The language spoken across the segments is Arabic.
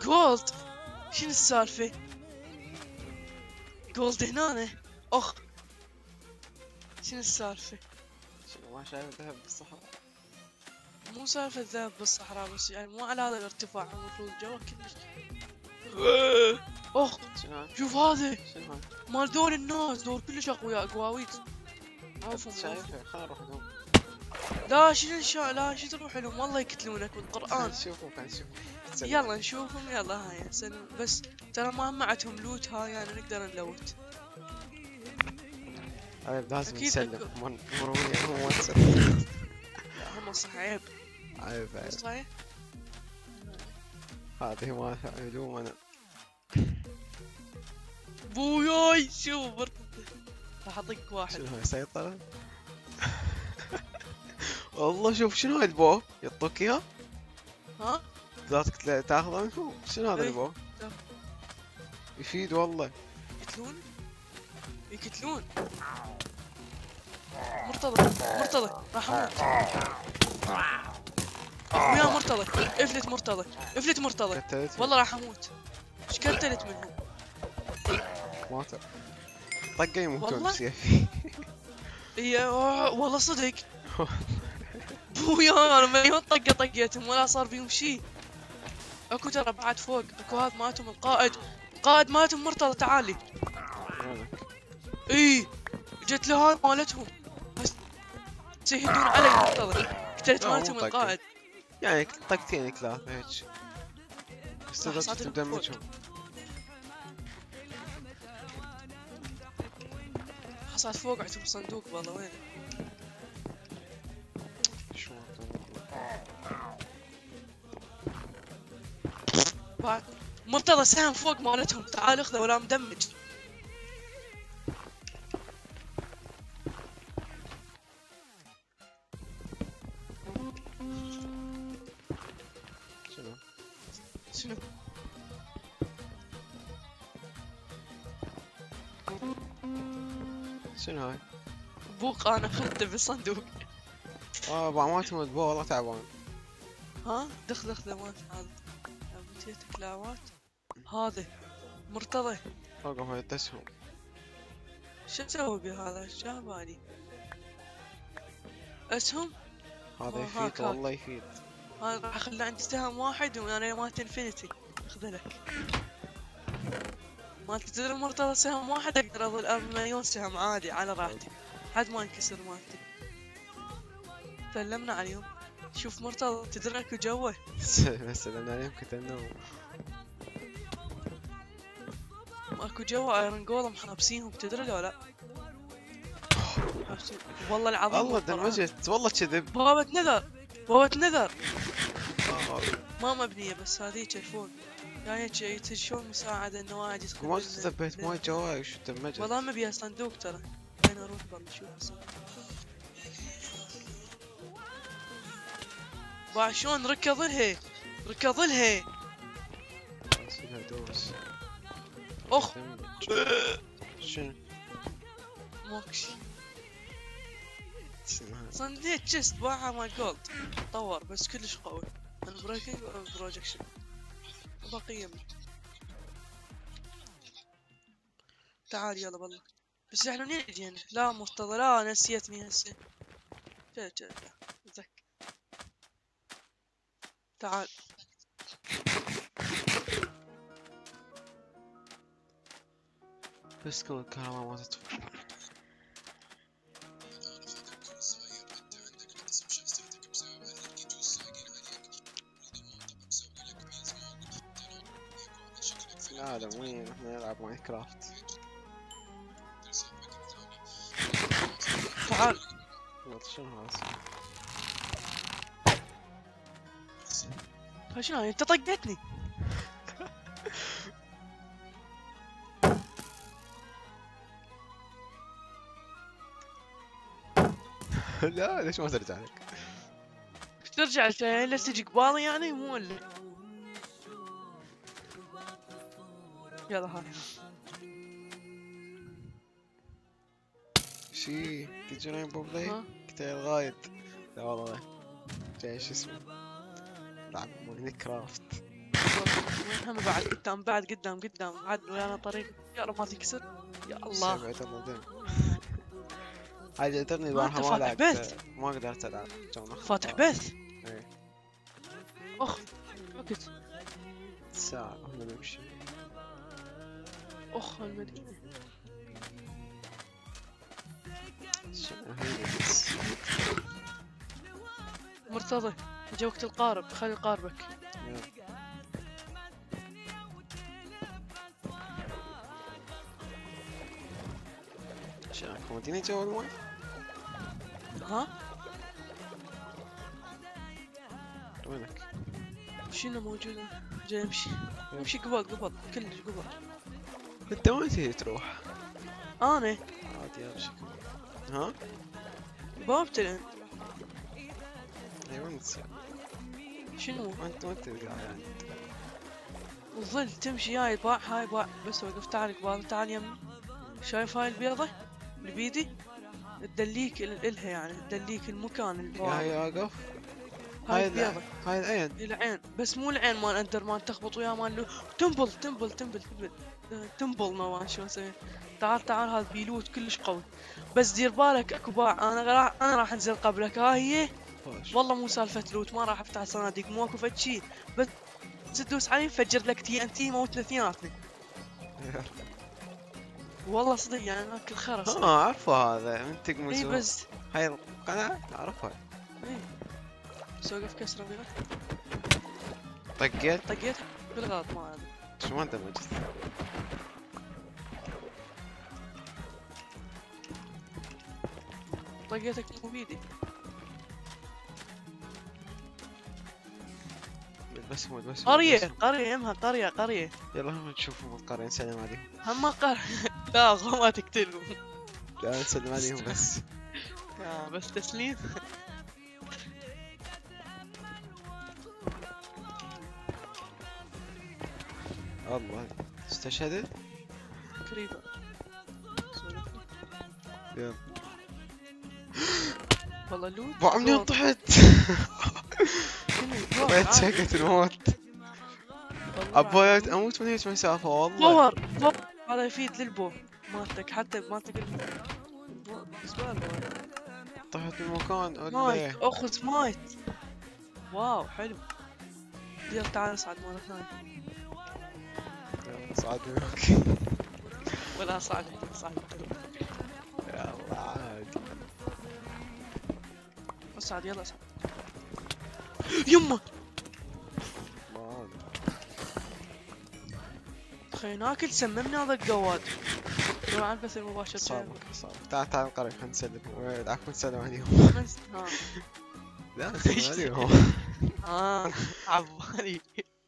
جولد. شنو السالفة؟ جولد هنا. اخ شنو السالفة؟ شنو ما شايف ذهب بالصحراء؟ مو سالفة ذهب بالصحراء بس يعني مو على هذا الارتفاع المفروض جوا كلش. اخ شنو شوف هذا شنو هاي؟ مال دول الناس، دول كلش اقوياء قواويت. عوفهم شايفه خلنا نروح لهم. لا شنو لا شو تروح لهم والله يقتلونك خلنا بالقرآن. نشوفهم يلا نشوفهم يلا هاي سلم بس. ترى ما معتهم لوت هاي يعني نقدر نلوت. هاي لازم أكيد نسلم مروني هو ما تسلم. لا هم صح عيب. عيب صحيح. هذه ما علوم انا. بوياي شوف راح اطق واحد. شنو هاي سيطرة؟ والله شوف شنو هاي البو يعطوك اياه؟ ها؟ ذاتك تاخذه منهم؟ شنو هذا إيه. البو؟ يفيد والله. يقتلون مرتضى راح اموت. ويا مرتضى افلت مرتضى قتلت والله راح اموت. ايش قتلت منهم؟ مات طقه يموتون والله؟ بسيفي. يا والله صدق. بويا انا مليون طقه طقيتهم ولا صار فيهم شيء. اكو ترى بعد فوق اكو هذا ماتهم القائد ماتهم مرتضى تعالي. اي جت له هاي مالتهم هسه يهدون علي مرتضى. قتلت مالتهم القائد. يعني طقتين ثلاثة هيك بس صح، لدرجة تدمجهم. حصلت فوق عندهم صندوق والله وين. شو بعد مرتضى سهم فوق مالتهم تعال اخذه ولا مدمج. شنو شنو هاي؟ بوق انا اخذته بالصندوق. بعماتهم البو والله تعبان. ها دخل مات هذا بديت كلاوات. هذا مرتضى فوقهم هاي التسهم. شو اسوي بهذا؟ شابالي اسهم. هذا يفيد والله يفيد. هذا راح اخلي عندي سهم واحد وانا مالت انفينيتي. اخذ لك مالتي تدري مرتضى سهم واحد اقدر اظل مليون سهم عادي على راحتي حد ما ينكسر مالتي. سلمنا عليهم. شوف مرتضى تدري اكو جوه. سلمنا عليهم قتلناهم. اكو جوا ايرون جولم حابسينهم تدري لو لا؟ حابسين والله العظيم. والله دمجت والله كذب. بوابة نذر ما مبنية بس هذيك الفوق جاية شي تشوف مساعدة انه واحد يدخل. ما ثبت ماي جواي وش دمجت. والله ما بيها صندوق ترى. وين اروح والله شوف الصندوق. باع شلون ركض لها اسيبها دوس. اخ شنو؟ موكش شنو هذا؟ صندوق تشست باعها مال جولد طور بس كلش قوي. البريكنج بروجكشن بقية منه. تعال يلا والله بس احنا منين جينا؟ لا مرتضى لا نسيتني هسه. جا ذك تعال. بس كون الكهرباء ما تطفى. العالم وين احنا نلعب ماينكرافت. تعال شنو هذا؟ شنو انت طقتني. لا ليش ما ترجع لك؟ ترجع لا تجي قبالي يعني مو ولا. يلا هاي شي تجرين بوبلي كتير غايد. لا والله جاي شو اسمه لعب ماينكرافت. وين هم بعد قدام بعد قدام بعد ويانا طريق يا رب ما تكسر يا الله. بعد الله دم. هاي جتني ما أنت البارحة ما فاتح لعبت، بيت. ما قدرت العب كان فاتح بيت. ايه اخ وقت. ساعة احنا نمشي. اخ المدينة. شنو هي بس. مرتضى جا وقت القارب خلي قاربك. يلا. شنو كوموديني جو الماي؟ ها وينك؟ شنو موجود؟ جاي امشي قبل كلش قبل. انت وين تبي تروح؟ انا عادي امشي. ها؟ بابتلن. اي وين تصير؟ شنو؟ انت وين تبي قاعد يعني؟ الظل تمشي هاي باع هاي باع بس وقفت عليك قبل تعال يمي. شايف هاي البيضة اللي بيدي؟ تدليك الها يعني تدليك المكان البوابة. هاي واقف. هاي البيضة هاي العين. العين بس مو العين مال اندر مان تخبط وياه مال تمبل نوعا شو اسمه. تعال هذا بيلوت كلش قوي بس دير بالك اكو باع. انا راح انزل قبلك. ها هي والله مو سالفة لوت ما راح افتح صناديق مو اكو فد شي بس تدوس عليه فجر لك تي ان تي موتنا اثنيناتنا. والله صدق يعني ناكل خرس. اعرفه هذا من تقمص. اي بس هاي القناة اعرفها. اي بس وقف كسره بيها. طقيت بالغلط ما ادري. شو ما اندمجت. طقيتك مو بيدي. بس قرية يمها قرية. يلا هم نشوفهم القرية نسلم عليهم. هم ما لا ما تقتلهم. لا نسلم عليهم بس. بس تسليم. الله استشهدت. قريبة. يلا والله لوت. بو منين طحت. بيت شقة الموت. ابويا اموت من هيك مسافة والله. باور هذا يفيد للبو مالتك حتى مالتك طحت من مكان مايت اخذ مايت. واو حلو. يلا تعال اصعد مرة ثانية. يلا صعد وياك. ولا صعد. يلا عادي. اصعد يلا اصعد. يمه خلينا ناكل سممنا هذا القواد. روح على البث المباشر. صعب. تعال القرية خلينا نسلم. عفوا نسلم عليهم. لا نسلم عليهم. عبالي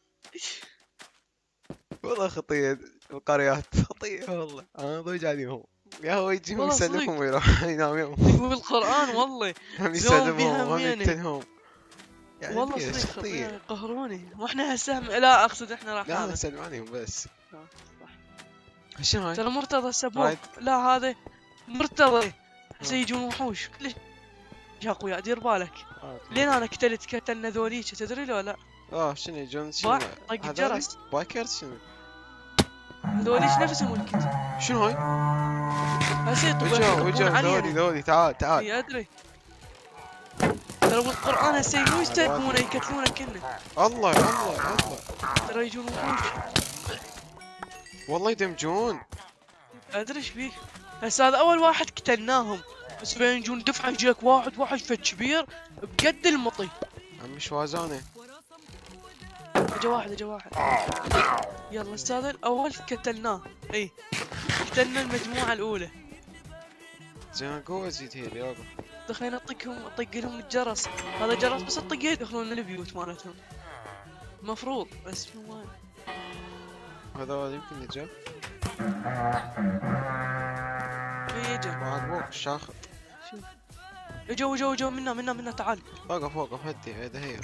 والله خطية القريات خطية والله. انا ضوج عليهم. يا هو يجيهم يسلمهم ويروح ينام يوم. يقول القرآن والله. هم يسلمهم هم يقتلهم. يعني والله صدق خطية يقهروني واحنا هسه لا اقصد احنا راح لا نسلم عليهم بس. صح. شنو هاي؟ ترى مرتضى سبوه. لا هذا مرتضى هسه يجون وحوش كلش يا اخويا دير بالك. لين انا قتلنا ذوليك تدري لو لا؟ شنو يجون شنو؟ طق الجرس. بايكرز شنو؟ ذوليك نفسهم الكت. شنو هاي؟ هسه يطبون ذولي تعال اي ادري. ترى بالقرآن هسه مو يستهبونه يقتلونه كنا. الله ترى يجون وحوش والله يدمجون. ادري ايش بيك. هسه هذا اول واحد قتلناهم بس بين يجون دفعه يجيك واحد فد كبير بقد المطي. مش وازانه. اجا واحد يلا استاذ الاول قتلناه. اي قتلنا المجموعه الاولى. زين قوة زيد هي اليوم. دخلنا نطق لهم الجرس. هذا جرس بس الطقيه يدخلون البيوت مالتهم المفروض بس مو هذا يمكن يجا. يجا بعد فوق الشاخط. شوف اجوا منا تعال. وقف هدي هذا هي.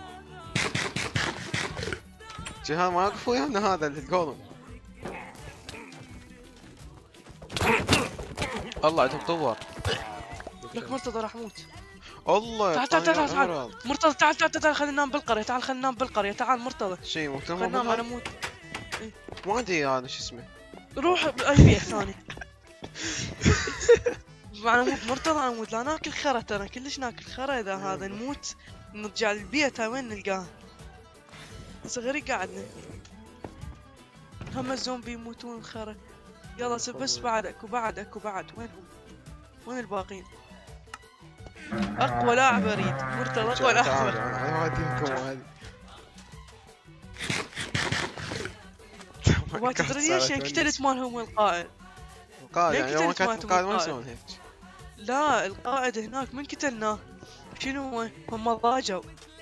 جهاد ما يقف ويانا هذا اللي تقولون. الله عندهم طور. لك مرتضى راح موت. الله تعال تعال تعال تعال أمراض. مرتضى، تعال تعال تعال خلينا ننام بالقرية، تعال خلينا ننام بالقرية، تعال مرتضى شي مو خلينا ننام. انا موت. ما ادري هذا شو اسمه. روح باي بيت ثاني. انا موت مرتضى، انا موت، لا ناكل خرا ترى، كلش ناكل خرا. اذا هذا نموت نرجع البيت، هاي وين نلقاه؟ صغيري قاعدنا هم الزومبي يموتون خرا. يلا بس بعد اكو بعد وينهم؟ وين الباقين؟ اقوى لاعب اريد مرتضى، اقوى لاعب. انا ما اديكم هذه. ما تدري ليش قتلت مالهم القائد؟ القائد يعني يوم كانت القائد ما القائد؟ يسوون هيك. لا القائد هناك من قتلناه؟ شنو هو؟ هم ضاجوا.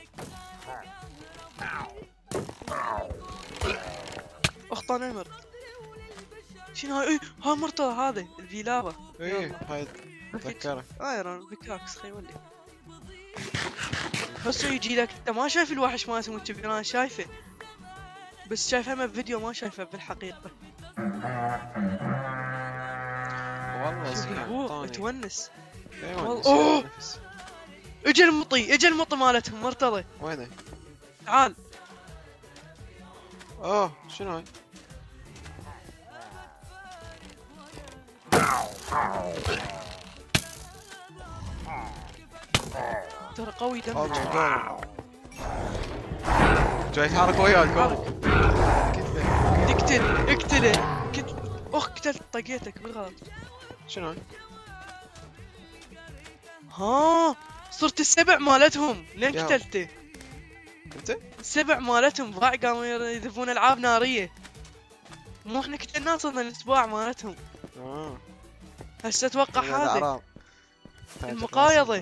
اخطا نمر. شنو هاي؟ ها مرتضى هذا الفيلافا. ايه هاي اتذكرك. ايرون بيكاكس خيولي. هسه يجي لك انت ما شايف الوحش ما اسمه كبير، انا شايفه بس شايفه ما بفيديو، ما شايفه بالحقيقة. والله شوف تونس. والله اجى المطي مالتهم مرتضى. وينه؟ تعال. شنو هاي؟ ترى قوي دمج. جاي يتحرك وياك. اقتله قتلت طقيتك بالغلط. شنو هاي؟ ها صرت السبع مالتهم. لين يا. قتلته؟ انت؟ السبع مالتهم ضاع، قاموا يذبون العاب ناريه. مو احنا قتلنا صرنا الاتباع مالتهم. هسه اتوقع هذا المقايضه.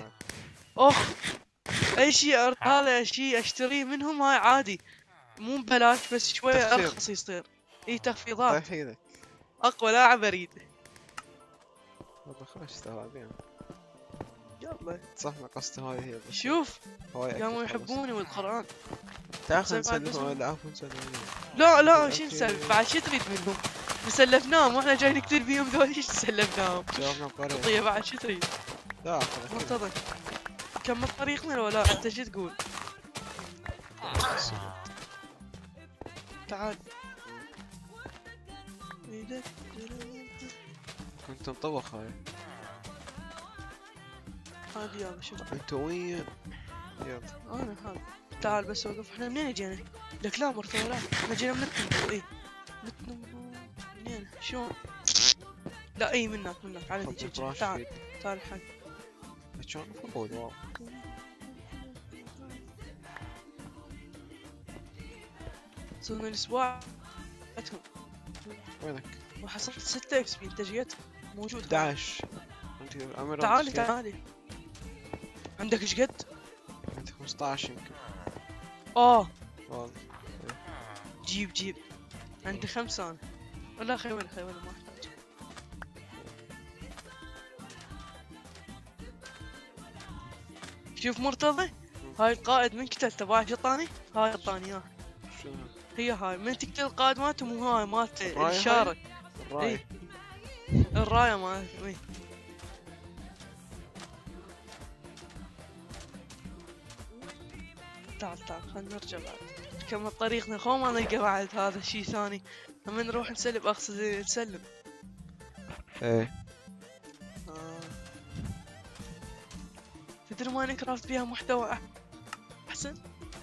اي شيء هذا شيء اشتريه منهم هاي عادي، مو ببلاش بس شويه ارخص يصير. اي تخفيضات. اقوى لاعب اريد. والله خلاص استوعبين. يلا صح نقصت هاي هي. شوف قاموا يحبوني والقرآن. تاخذ نسلفهم العفو نسلفهم. لا شو نسلف بعد؟ شو تريد منهم؟ سلفناهم واحنا جاي نقتل بيهم ذول. ايش سلفناهم؟ جاوبنا بقرية. قضية بعد شو تريد؟ لا مرتضى كمل طريقنا لو لا انت شو تقول؟ تعال. كنت مطوخ هاي. هذه يلا شوف انت وين؟ يلا انا هذا. تعال بس وقف. احنا منين جينا؟ لك لا مرتضى لا، احنا جينا من التنبو. اي منين؟ شلون؟ لا اي منك على دي. تعال حق. شلون فقود واو. صرنا الاسبوع وينك؟ وحصلت 6 اكس بي. انت جيت موجود 11. تعالي عندك ايش قد؟ عندي 15 يمكن. والله جيب عندي 5 انا. ولا خيوله ما احتاج. شوف مرتضى هاي القائد من قتلته تبع شطاني. هاي الطاني اياه. هي هاي من تقتل القائد مالته. مو هاي مالته الشارع. الراية مالته. تعال خلنا نرجع بعد نكمل طريقنا. خو ما نلقى بعد هذا شيء ثاني. لما نروح نسلم اقصد نسلم. ايه تدري ماينكرافت فيها محتوى احسن؟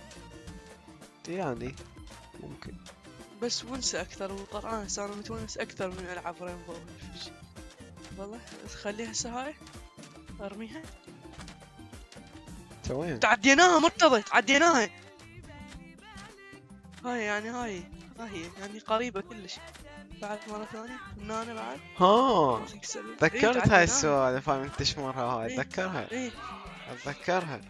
يعني ممكن بس ونسة اكثر. وقرآن صار متونس اكثر من العاب رينبو. والله خليها هسه هاي ارميها. وين؟ تعديناها مرتضى تعديناها. هاي يعني هاي يعني قريبة كلش. بعد مرة ثانية من انا بعد. تذكرت هاي السوالف هاي من تشمرها هاي. اتذكرها. اتذكرها.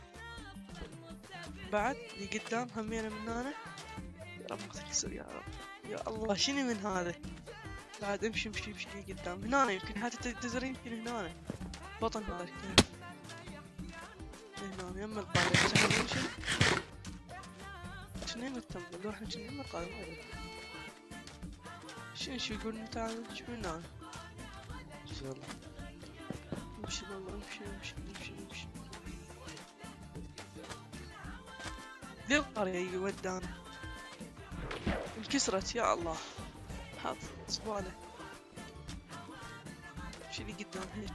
بعد اللي قدام همينا من هنا. يا رب ما تكسر يا رب. يا الله شنو من هذا؟ بعد امشي قدام هنا يمكن حتى تدري يمكن هنا بطن هذا كيف هنا يم القاعدة. شنو التمبل لو احنا شنو يم القاعدة. شو يقول تعال شو من هنا. يلا امشي والله امشي. للقرية ودانا انكسرت يا الله. حاط زبالة. شيلي قدام هيك.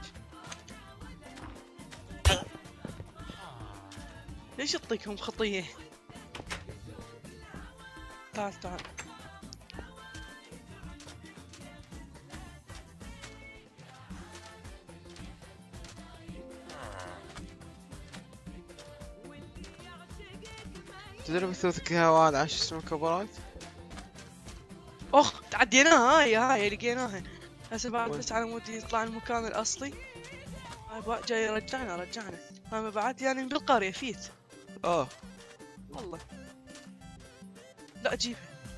ليش تطيقهم خطية؟ تعال تعال. تدري بثوثك يا واد عاش اسمه كبرات؟ اخ تعديناها. هاي لقيناها. هسه بعد وين؟ بس على مود يطلع المكان الاصلي. هاي جاي رجعنا. هاي ما بعد يعني بالقرية فيت. والله لا اجيبها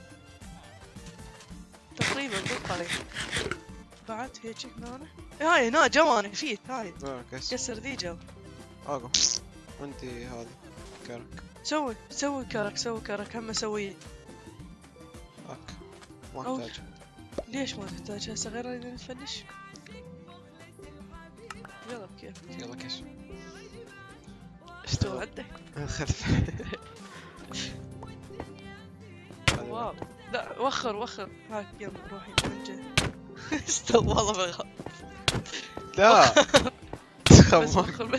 تقريبا بالقرية. بعد هيك هنا. هاي هنا جواني فيت. هاي كسر ذي جو. اوقف. عندي هذا كرك. سوي كرك هم اسويه. اوكي ما احتاج. ليش ما تحتاج؟ هسه غير اللي نتفلش. يلا بكيف. يلا كش. اشتغل عندك. خلف. واو لا وخر. هاك يلا روحي من جد. استغفر والله بغى. لا. بس وخر.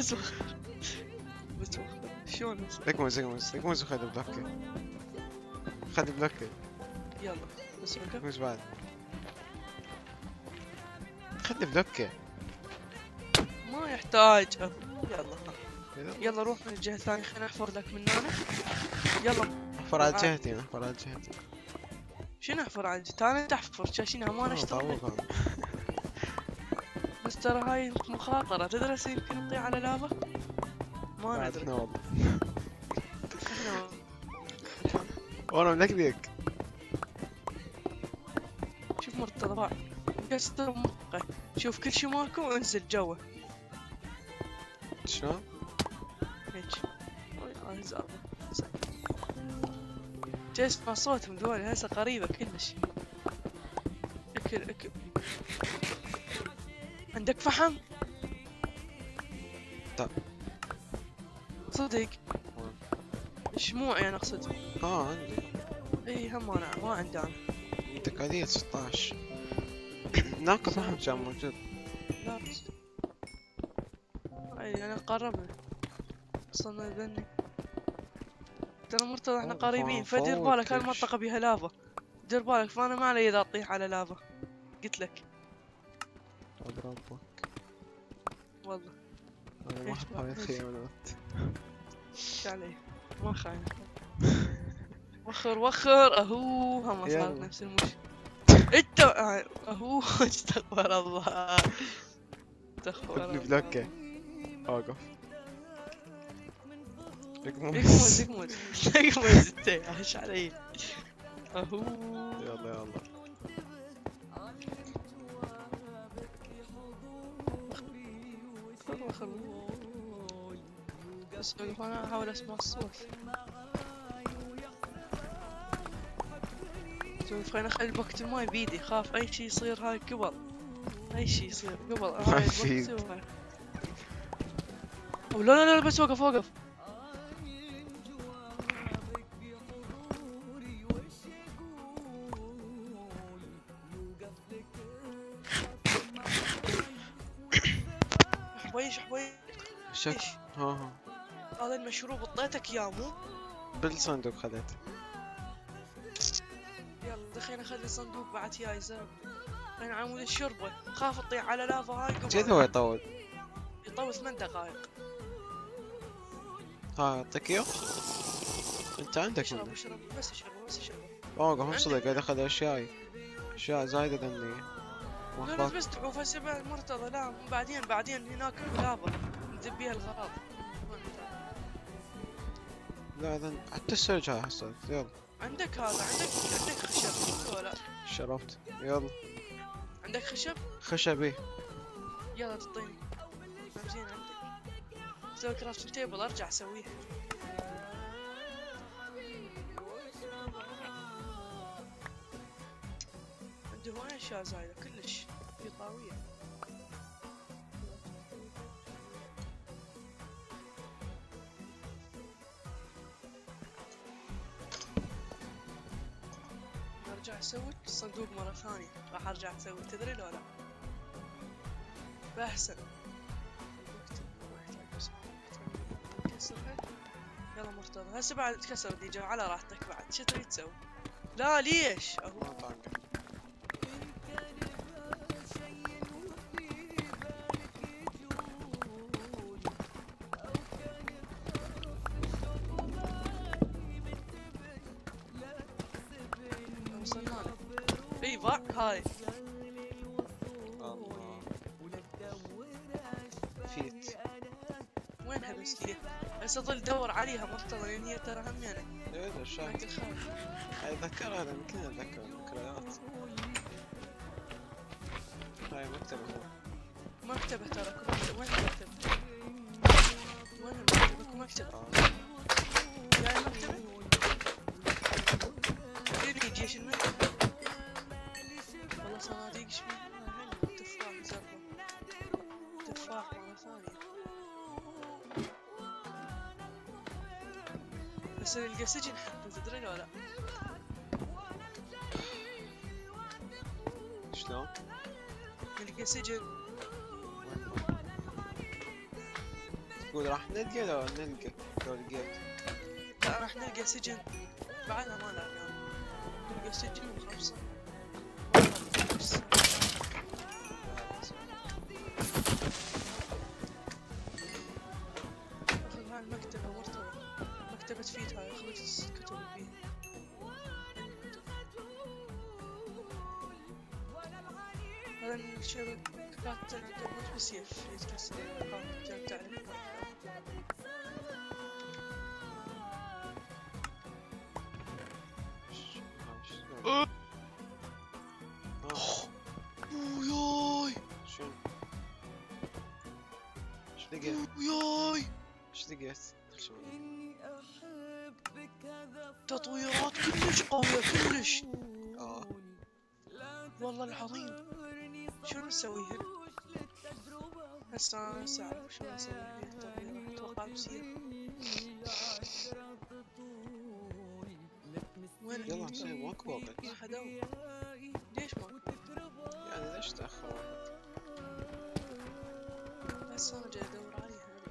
شلون اكمز وخذ بلوكه. خذ بلوكه. يلا بس وقف. اكمز بعد. خذ بلوكه. ما يحتاج. يلا روح من الجهة الثانية. خليني احفر لك من هنا. يلا احفر على جهتي. شنو احفر عندي؟ تاني تحفر شاشينها ما نشتغل. بس ترى هاي مخاطرة. تدري يمكن نطيح على لافا. ما ندري. احنا وانا ملكلك. شوف مرتضى باع. كسر مخه. شوف كل شي ماكو وانزل جوا. شلون؟ هيك. جاي اسمع صوتهم ذولي هسه قريبة كلش. اكل. عندك فحم؟ طب صدق؟ شموع يعني اقصد. عندي. اي هم انا ما عندي انا. عندك هذه 16. ناقص فحم كان موجود. لا بس اي انا قربنا. وصلنا ذني. ترى مرتضى احنا قريبين. فدير بالك هاي المنطقة بيها لافا. دير بالك فانا ما علي اذا اطيح على لافا. قلت لك اضربك والله. انا ما احب هاي الخيانات. ايش علي ما خاين. وخر اهو هم صارت نفس المشكلة. انت اهو. استغفر الله. خذني بلوكه. اوقف. اقمز انت ايش علي. اهو يلا وخر. بس انا احاول اسمع الصوت. شوف خليني اخلي بوكت الماي بيدي. خاف اي شي يصير. هاي قبل اي شي يصير قبل هاي الوقت. لا بس وقف. حبوي شك. هذا المشروب اعطيتك اياه مو؟ بالصندوق خذيته. يلا دخينا خلي الصندوق بعد يا زلمه. انا عمود الشربة. خاف تطيح على لافا هاي قبل. كذا هو يطول 8 دقائق. اعطيك اياه. انت عندك اشرب بس اشرب. اوقف صدق قاعد اخذ اشياء زايدة ذني. لا بس تعوف هسه بعد مرتضى. لا بعدين هناك لافا ندبيها الغراض. لا ذن حتى السرج هاي حصلت. يلا عندك خشب ولا؟ شربت. يلا عندك خشبي. يلا تعطيني. زين عندك. سوي كرافتنج تيبل. ارجع اسويها. عندي هواي اشياء زايدة كلش. في طاوية. ارجع اسوي الصندوق مرة ثانية. راح ارجع اسوي، تدري لو لا بأحسن. يلا مرتضى هسه بعد تكسر ديجا على راحتك. بعد شو تريد تسوي؟ لا ليش؟ اهو ما طاقة. وصلنا له. اي ضاع هاي. الله فيت. وينها بس هي؟ هسه ظل دور عليها مرتضى لان هي ترى همينة. ايه ذا الشاهد. هاي ذكرها لان كنا نتذكر الذكريات. هاي مكتبة هو. مكتبة ترى كم. وين المكتبة؟ وين المكتبة؟ كم مكتبة؟ جاي مكتبة؟ فيني جيش المكتبة؟ والله صناديق شبيه؟ تفاح زربة. تفاح مرة ثانية. بس نلقى سجن حتى، تدري لو لا؟ شلون؟ نلقى سجن. تقول راح نلقى لو نلقى لو لقيت. لا راح نلقى سجن. بعدها ما لقى. نلقى سجن وخمسة. اخذ هاي المكتبة مرتبة. مكتبة فيت هاي اخذ الكتب اللي فيها. هذا الشبكات تنقبض بسيف يتكسر القاعدة تعرف. اوياي شنو؟ ايش لقيت؟ اوياي ايش لقيت؟ تطويرات كلش قوية كلش. اه والله العظيم. شنو نسوي هنا؟ هسه اعرف شو اسوي فيها التطويرات. اتوقع بسيف. وين يلا نسوي ماكو وقت. راح ادور. ليش ما؟ يعني ليش تأخر واحد؟ هسه انا جاي ادور عليها انا.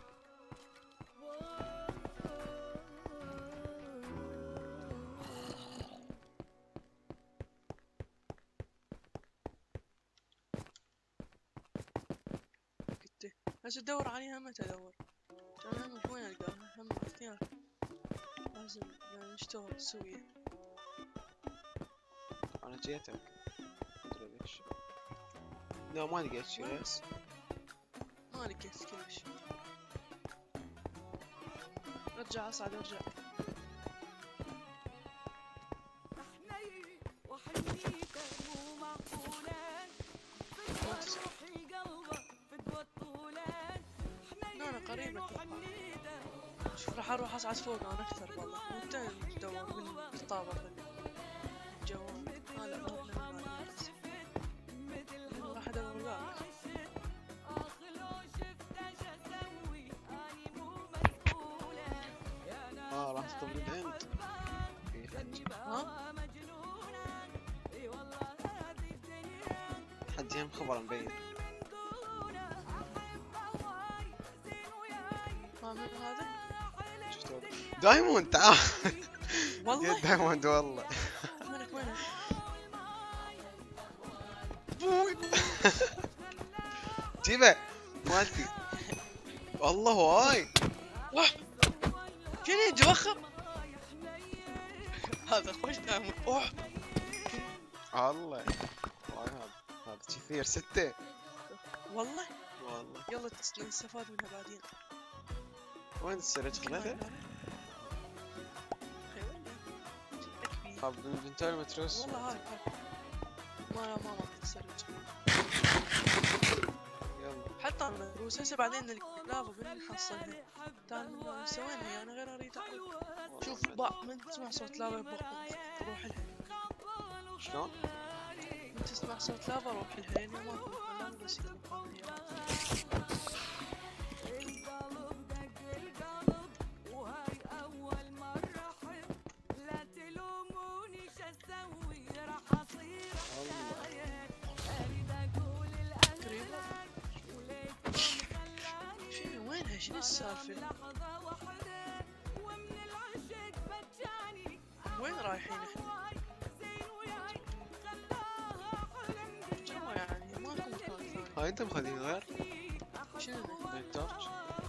قلت هسه ادور عليها. متى ادور؟ انا هم وين القاها؟ هم اثنين لازم يعني نشتغل سوية. انا جيتك مدري ليش. لا ما لقيت شي بس. ما لقيت كلش. ارجع اصعد ارجع. انا قريبة. شوف راح اروح اصعد فوق انا اكثر والله. وانت تدور من الطابة الجوال. لا ما رحنا من راح ادور ذاك. راح تطلب الهند. في حج. ها؟ حج هم خبر مبين. من هذا؟ شفتوا؟ دايموند تعال. والله دايموند والله. وينك وينك؟ جيبه مالتي. والله هواي. شنو يتوخم؟ هذا خوش دائما. الله هواي هذا كثير 6. والله والله يلا نستفاد منها بعدين. وين السرج خليته؟ طب الانفنتوري متروس. والله هاي ما تسرج. يلا حتى انا متروس. هسه بعدين اللافا بنحصلها. تعال سوينا هي. انا غير اريد شوف من تسمع صوت لافا بروح لها. شلون؟ من تسمع صوت لافا روح لها لانه ماكو لا بس شنو وينها؟ شنو السالفة؟ وين رايحين احنا؟ جوا يعني ماكو مكان ثاني. هاي انت مخليني غير؟ شنو؟ التورش.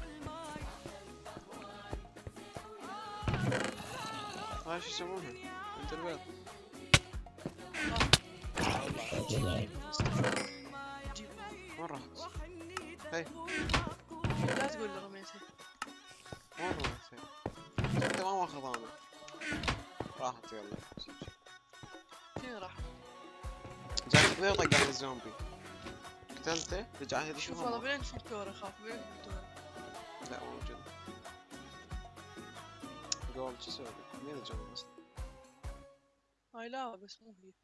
هاي شو يسمونها؟ انت البيض. وين راحت؟ هاي لا تقول لي رميتها. وين راحت؟ انت ما ماخذ انا. راحت يلا. فين راح؟ جات بيضة قاعد الزومبي. قتلته رجعت لي شوف شوفها والله ما- بين الفكتورة اخاف بين الفكتورة. لا موجود. جولد شو اسوي؟ مين الجولد اصلا؟ هاي لا بس مو هي.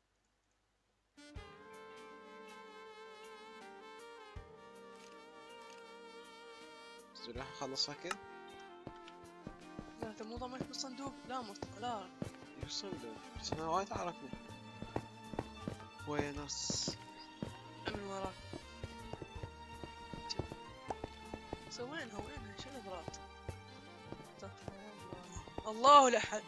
تقول راح اخلصها كذا؟ لا انت مو ضمنك بالصندوق؟ لا لا. ايش صندوق؟ بس انا وايد عرفني. وينس؟ من وراك. وينها وينها؟ شنو الاغراض؟ الله لا حد.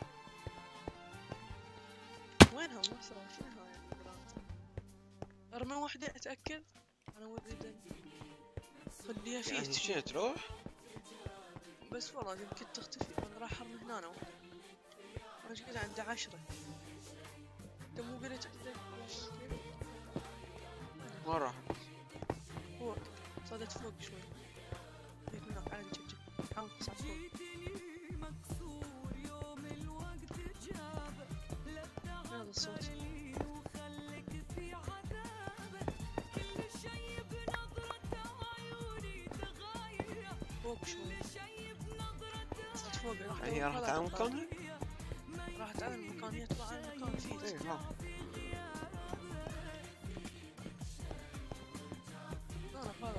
وينها موسى؟ شنو هاي الاغراض؟ ارمي وحدة اتأكد. انا ودي خليها فيه. يعني شنو تروح؟ بس والله يمكن تختفي. انا راح ارمي هنا انا وحدة. انا ايش قلت عندي 10. انت مو قلت عندك؟ وين راح؟ فوق. صادت فوق شوي. هيك هناك عادي جد. حاول تصعد فوق. هذا الصوت. فوق شوي. صارت فوق. هي راحت على مكانها؟ راحت على المكان. هي تطلع على المكان فيه. ايه راح. انا فاضل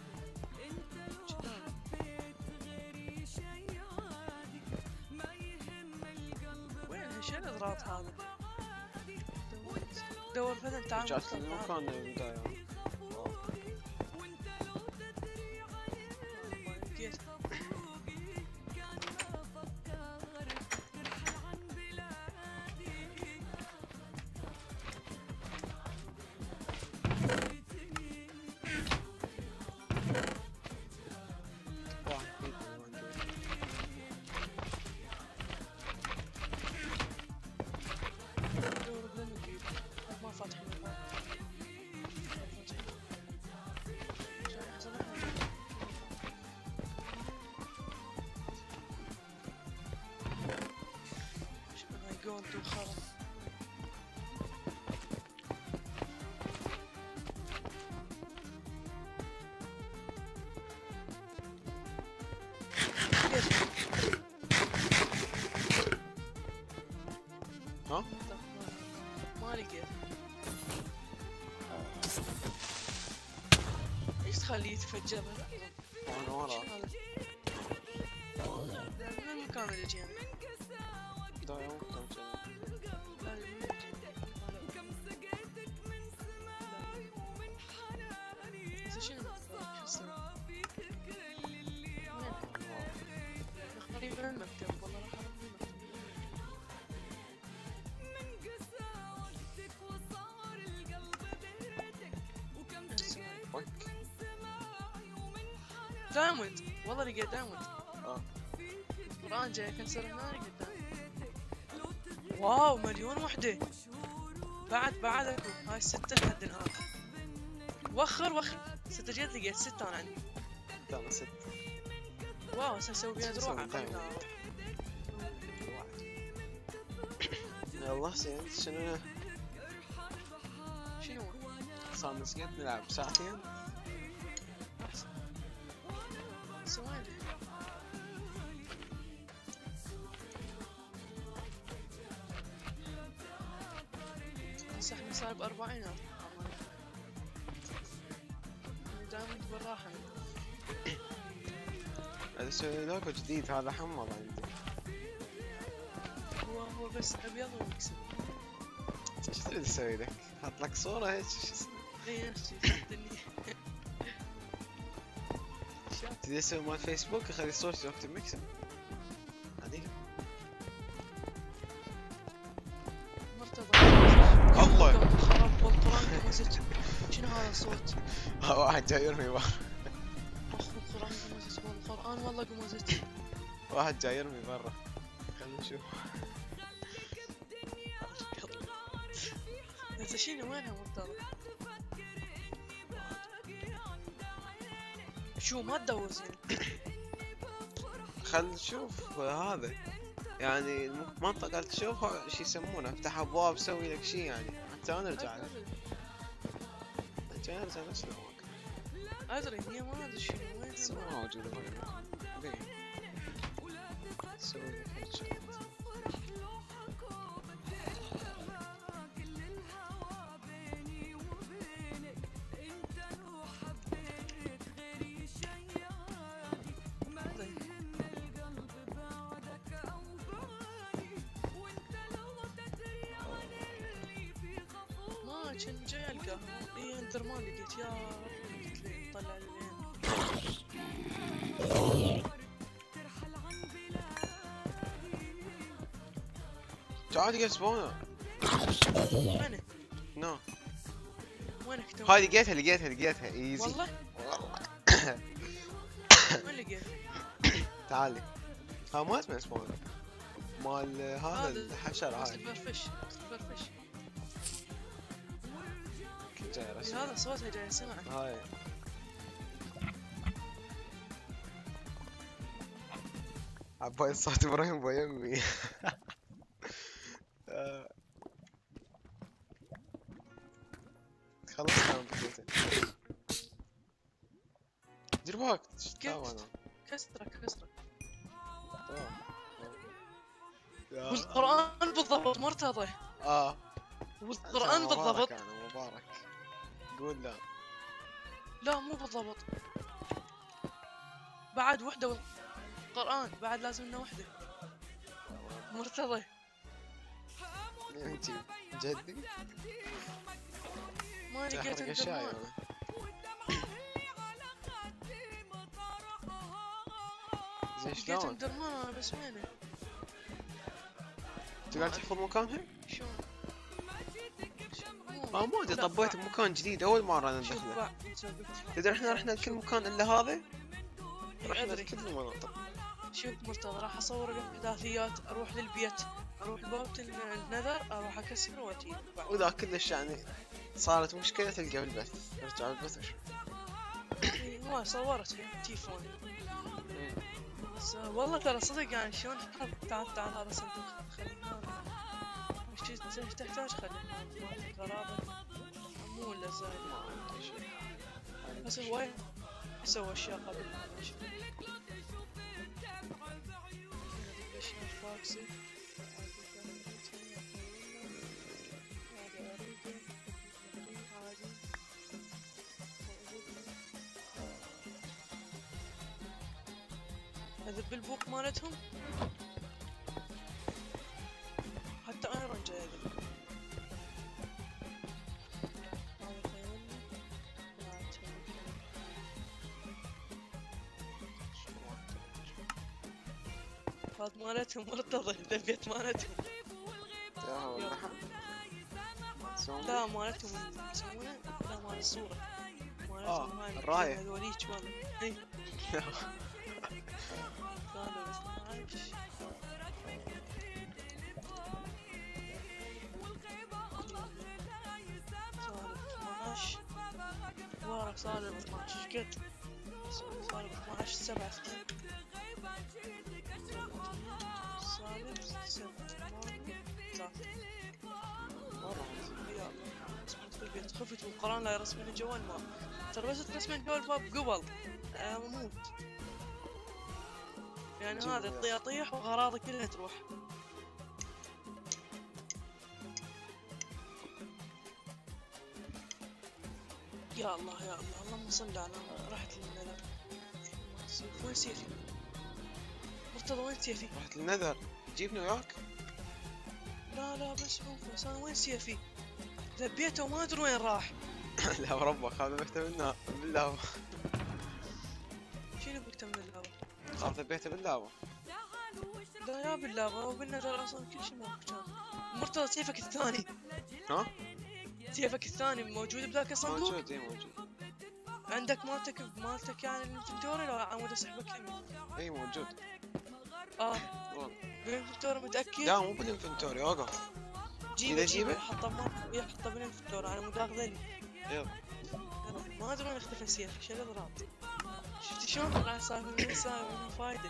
وين شنو الاغراض هذا؟ دور فدن تعال. رجعت للمكان اللي بداية. لقيت. دور بلا نجيب. ما فاتح الباب. هاي جولد وخرا. ها؟ ما لقيت. ايش تخليه يتفجر؟ وانا ورا. من المكان اللي جينا؟ بداية مكان كذا. شنو؟ قريب من المكتب. والله راح اروح المكتب. وك. دايموند. والله لقيت دايموند. اه. القرآن جاي كنسر هنا قدام. واو مليون وحدة. بعد اكو. هاي 6 لحد الآن. وخر 6 جيت لقيت 6 انا عندي. انا 6. واو هسه اسوي بيها دروع. يلا زين شنو؟ شنو؟ صار مسكين نلعب ساعتين. احسن. سوينا. هسه احنا صار ب40. دائما بالراحة. هذا اسوي لوجو جديد هذا حمض عندي. هو بس ابيض ومكسب. اللي تسوي لك؟ حط لك صورة هيك شو اسمه؟ اي نفسي صدقني. تدري اسوي مال فيسبوك اخلي صورتي واكتب مكسب. هذيك مرتضى. الله. خراب والقرآن قمزت. شنو هذا الصوت؟ واحد جاي يرمي برا. اخ القرآن قمزت والقرآن والله قمزت. واحد جاي يرمي برا. خلينا نشوف. انت شنو وينها مرتضى؟ شو ما تدور زين؟ خل نشوف هذا يعني المنطقة اللي تشوفها شي يسمونه افتح ابواب سوي لك شي يعني حتى نرجع نفس الاماكن. ادري هي ما ادري شنو وين بس ما موجودة هنا. بين سوي لك هيك شغلات. ما كان جاي القى اي اندر ما لقيت يا ربي قلت لي طلع لي الين. تعال قاعد سبونر. وينه؟ نو وينك تو؟ هاي لقيتها ايزي. والله؟ وين لقيت؟ تعالي. ها ما اسمه سبونر مال هذا الحشرة هاي. فرفش. جاي رسم. هذا صوتها جاي سمع. هاي عباي صوت ابراهيم بيمي. خلص كلام بكيته. دير بالك كسرك. والقرآن بالضبط مرتضى. والقرآن بالضبط. انا مبارك. قول لا. لا مو بالضبط. بعد وحدة والقرآن بعد لازم لنا وحدة. مرتضى. انت جدي؟ ما لقيت الدرمان. زين لقيت شلون؟ الدرمان انا بس وينه؟ تقدر تحفظ مكانها؟ شلون؟ ما ادري طبيت بمكان جديد اول مرة انا ندخله. تدري احنا رحنا لكل مكان الا هذا؟ رحنا لكل المناطق. شوف مرتضى راح اصور الاحداثيات اروح للبيت اروح لبوابة النذر اروح اكسر واجي. وذا كلش يعني صارت مشكلة تلقى بالبث. ارجع بالبث وشوف. ما صورت تليفوني. بس والله ترى صدق يعني شلون تعال هذا صندوق خلينا وش تحتاج خلينا غرابة مو ولا زايد بس هواي سوى اشياء قبل فاكسي. هذا بالبوق مالتهم حتى ايرون جاي هذا. هذا مالتهم مرتضى البيت مالتهم. لا مالتهم يسمونه لا مال الصورة مالتهم هاي الراية هذوليك والله. قالوا 12 وارك صار 12 قد صار 12 7 صار 6 8 خفت بالقرآن لا يرسمين الجوال ما ترى بس ترسمين الجوال باب قبل اموت يعني هذا يطيح وغراضي كلها تروح. يا الله يا الله اللهم صل على رحت للنذر. وين سيفي؟ مرتضى وين سيفي؟ رحت للنذر تجيبني وياك؟ لا بس انا وين سيفي؟ ذبيته وما ادري وين راح. لا وربك هذا ذبحته باللافا. شنو ذبحته من اللعبة؟ هذا ذبحته باللافا. لا يا باللعبة وبالنذر اصلا كل شيء ماكو كان. مرتضى سيفك الثاني. ها؟ سيفك الثاني موجود بذاك الصندوق؟ موجود، اي موجود. عندك مالتك يعني الانفنتوري لو عمود اسحبك يمين؟ اي موجود. والله. بالانفنتوري متأكد؟ لا مو بالانفنتوري، وقف. جيبه جيبه؟ حطه بالانفنتوري على مود اخذني. يلا. ما ادري وين اختفى السيف، شو الاغراض؟ شفتي شلون طلع صار من فايدة.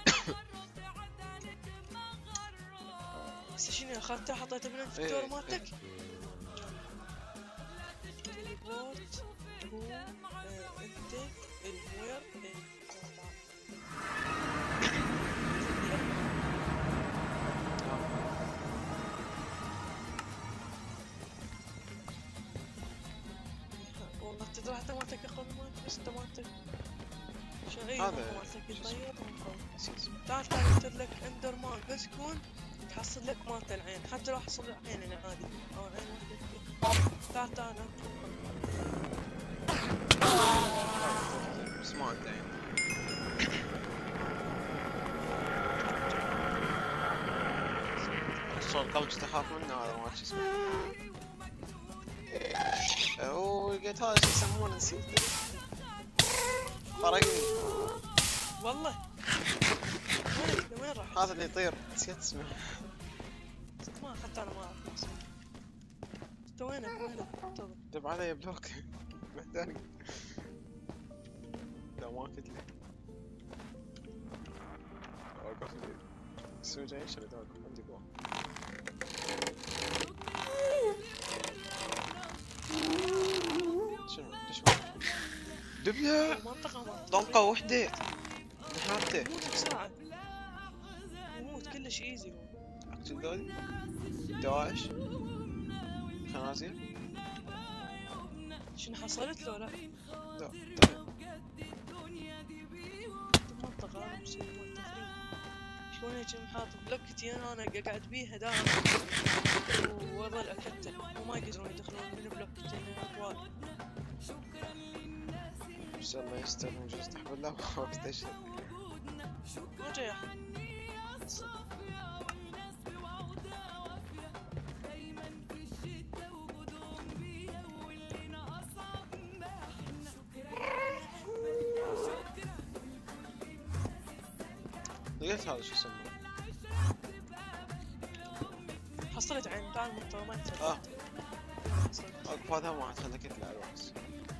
بس شنو اخذته حطيته بالانفنتوري مالتك؟ تليبورت هو انت الوير والله تدري حتى مالتك اقل مالتك، بس انت مالتك شغيل مالتك يطير. تعال قلت لك اندر مان بس كون تحصل لك مالت العين، حتى لو حصل لك عين انا عادي او عين واحدة. تعال بس ما عنده عين. الصوت قلب تخاف منه هذا، ما شو اسمه. ولقيت هذا شو يسمونه نسيت. فرقني. والله. وين راح؟ هذا اللي يطير نسيت اسمه. ما حتى انا ما اعرف اسمه. انت وينك؟ دب علي بلوك. محتاج. لا ما كتلي. اوقف لي. سوي جاي شنو توقف عندي جوا. شنو ليش ما دبله طنقة وحدة نحاته. موت بسرعة. موت كلش ايزي. اقتل ذولي دواعش خنازير. شنو حصلت له؟ لا طيب منطقة انا مسوي مال تفريق. شلون هيك حاط بلوكتي انا قاعد بيها دائما واظل اكتل وما يقدرون يدخلون من بلوكتي اكواد. ان شاء الله يستر وجوز تحب الله وقت اشهر. ما جاي احد. لقيت هذا شو يسمونه. حصلت عين تعال منطقة ما يصير. اوقف هذا ما خليك يطلع الوحش.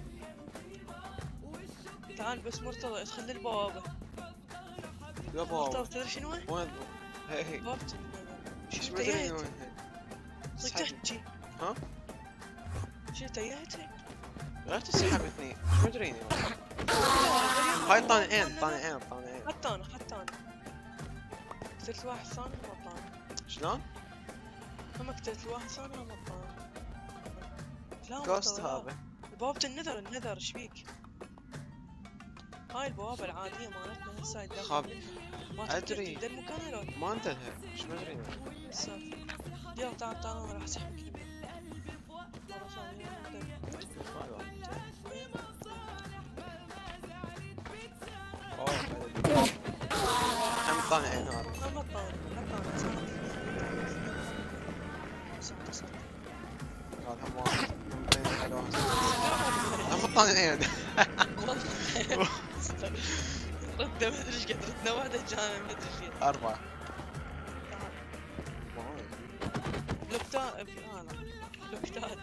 تعال بس مرتضى ادخل للبوابة. يا بابا مرتضى تدري شنو وين؟ هي بابت ايش مدري وين هي. صدق تحكي. ها؟ شو تيهتك؟ غير تسحبتني ايش مدريني. هاي طانعين. حتى انا قتلت واحد ثاني ما طان. شلون؟ هم قتلت واحد ثاني ما طان. لا جوست هذا. بوابة النذر ايش فيك؟ هاي البوابة العادية مالتنا هسه خاب ادري تقدر مكانها لو ما انتهى ايش مدري. السالفة. يلا تعال انا راح اسحبك مرة ثانية. هم طانعين هذا. ما طان هذا هم واحد هم اثنين هذا واحد. هم طانعين. ردنا ما ادري ايش قد ردنا واحدة جانا ما ادري ايش. 4. بلوكتات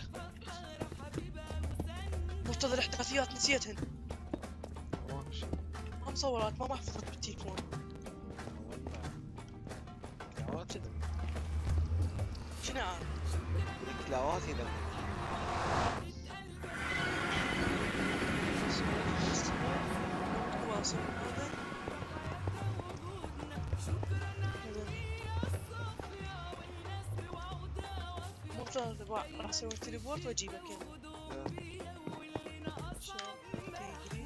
مرتضى الاحداثيات نسيتهن. ما مصورات ما محفظت بالتليفون. شنو عارف؟ تلاوات اذا واصل هذا مرتضى راح اسوي التليبورت واجيبك هنا. تجري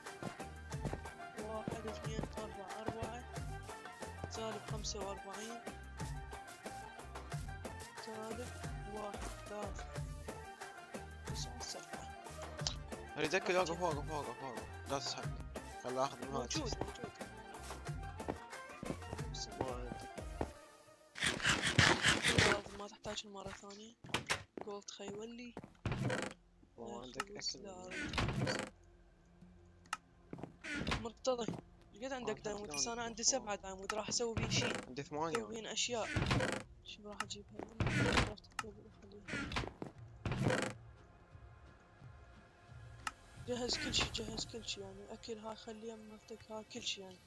1 2 4 سالب 45 سالب 1 3 خلي يتأكد. وقف وقف وقف وقف، لا تسحبني، خل اخذ من هذا. موجود موجود. بس ما عندي. ما تحتاج مرة ثانية. قلت خيولي. ما عندك اكل. مرتضي ايش قد عندك دايموند؟ بس انا عندي 7 دايموند راح اسوي بيه شيء. عندي 8. اسوي بيه اشياء. شو راح اجيبها؟ جهز كل شيء، جهز كل شيء يعني اكل ها خلي يمتك ها كل شيء يعني.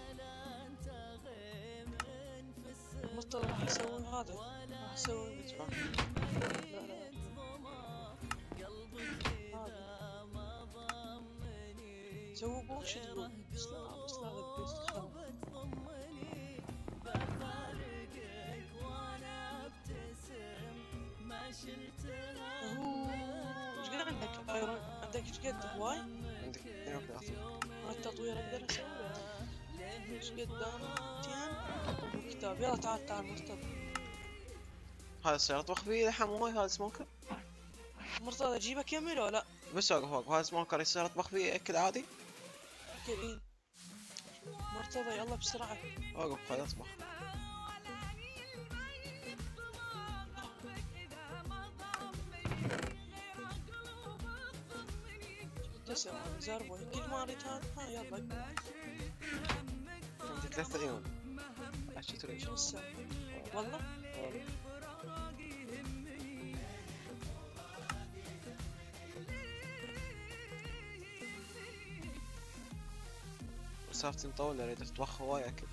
مرتضى راح اسوي هذا، راح اسوي لا لا سووا بوش تقول بس لا بس لا البيت خرب. ايش قد عندك ايرون؟ عندك ايش قد هواي؟ عندك 32. التطوير اقدر اسوي ايش قد دامتين كتاب. يلا تعال تعال مرتضى. هذا السيارة اطبخ فيه لحم هواي. هذا سموكر. مرتضى اجيبك يمي ولا لا؟ بس واقف واقف. هذا سموكر يصير اطبخ فيه اكل عادي. اكل ايه مرتضى يلا بسرعة. واقف خلي اطبخ. تسوي زربه كل ما اريد هذا ها يلا. عندي 3 عيون. عشان تريد شو السالفة؟ والله مسافتي مطولة. اريد اطبخ هواي اكل.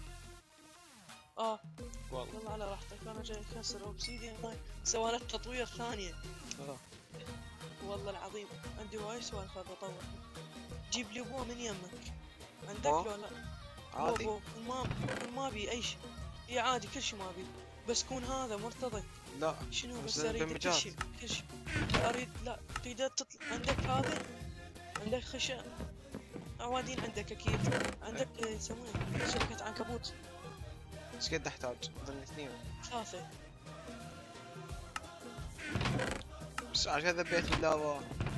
والله. يلا على راحتك. انا جاي اكسر اوبسيديان هاي سوالف تطوير ثانية. والله العظيم عندي وايد سوالف بطور. جيب لي بو من يمك. عندك لو لا؟ عادي. بو ما بي اي شيء. اي عادي كل شيء ما بي بس كون هذا مرتضي. لا شنو بس مثلاً اريد كل دمجات. شيء كل شيء. اريد لا تقدر تطلع. عندك هذا؟ عندك خشب عوادين؟ عندك اكيد. عندك يسمونه شبكة عنكبوت. ايش قد احتاج؟ اظن 2. 3. بس عشان ذبيت باللافا.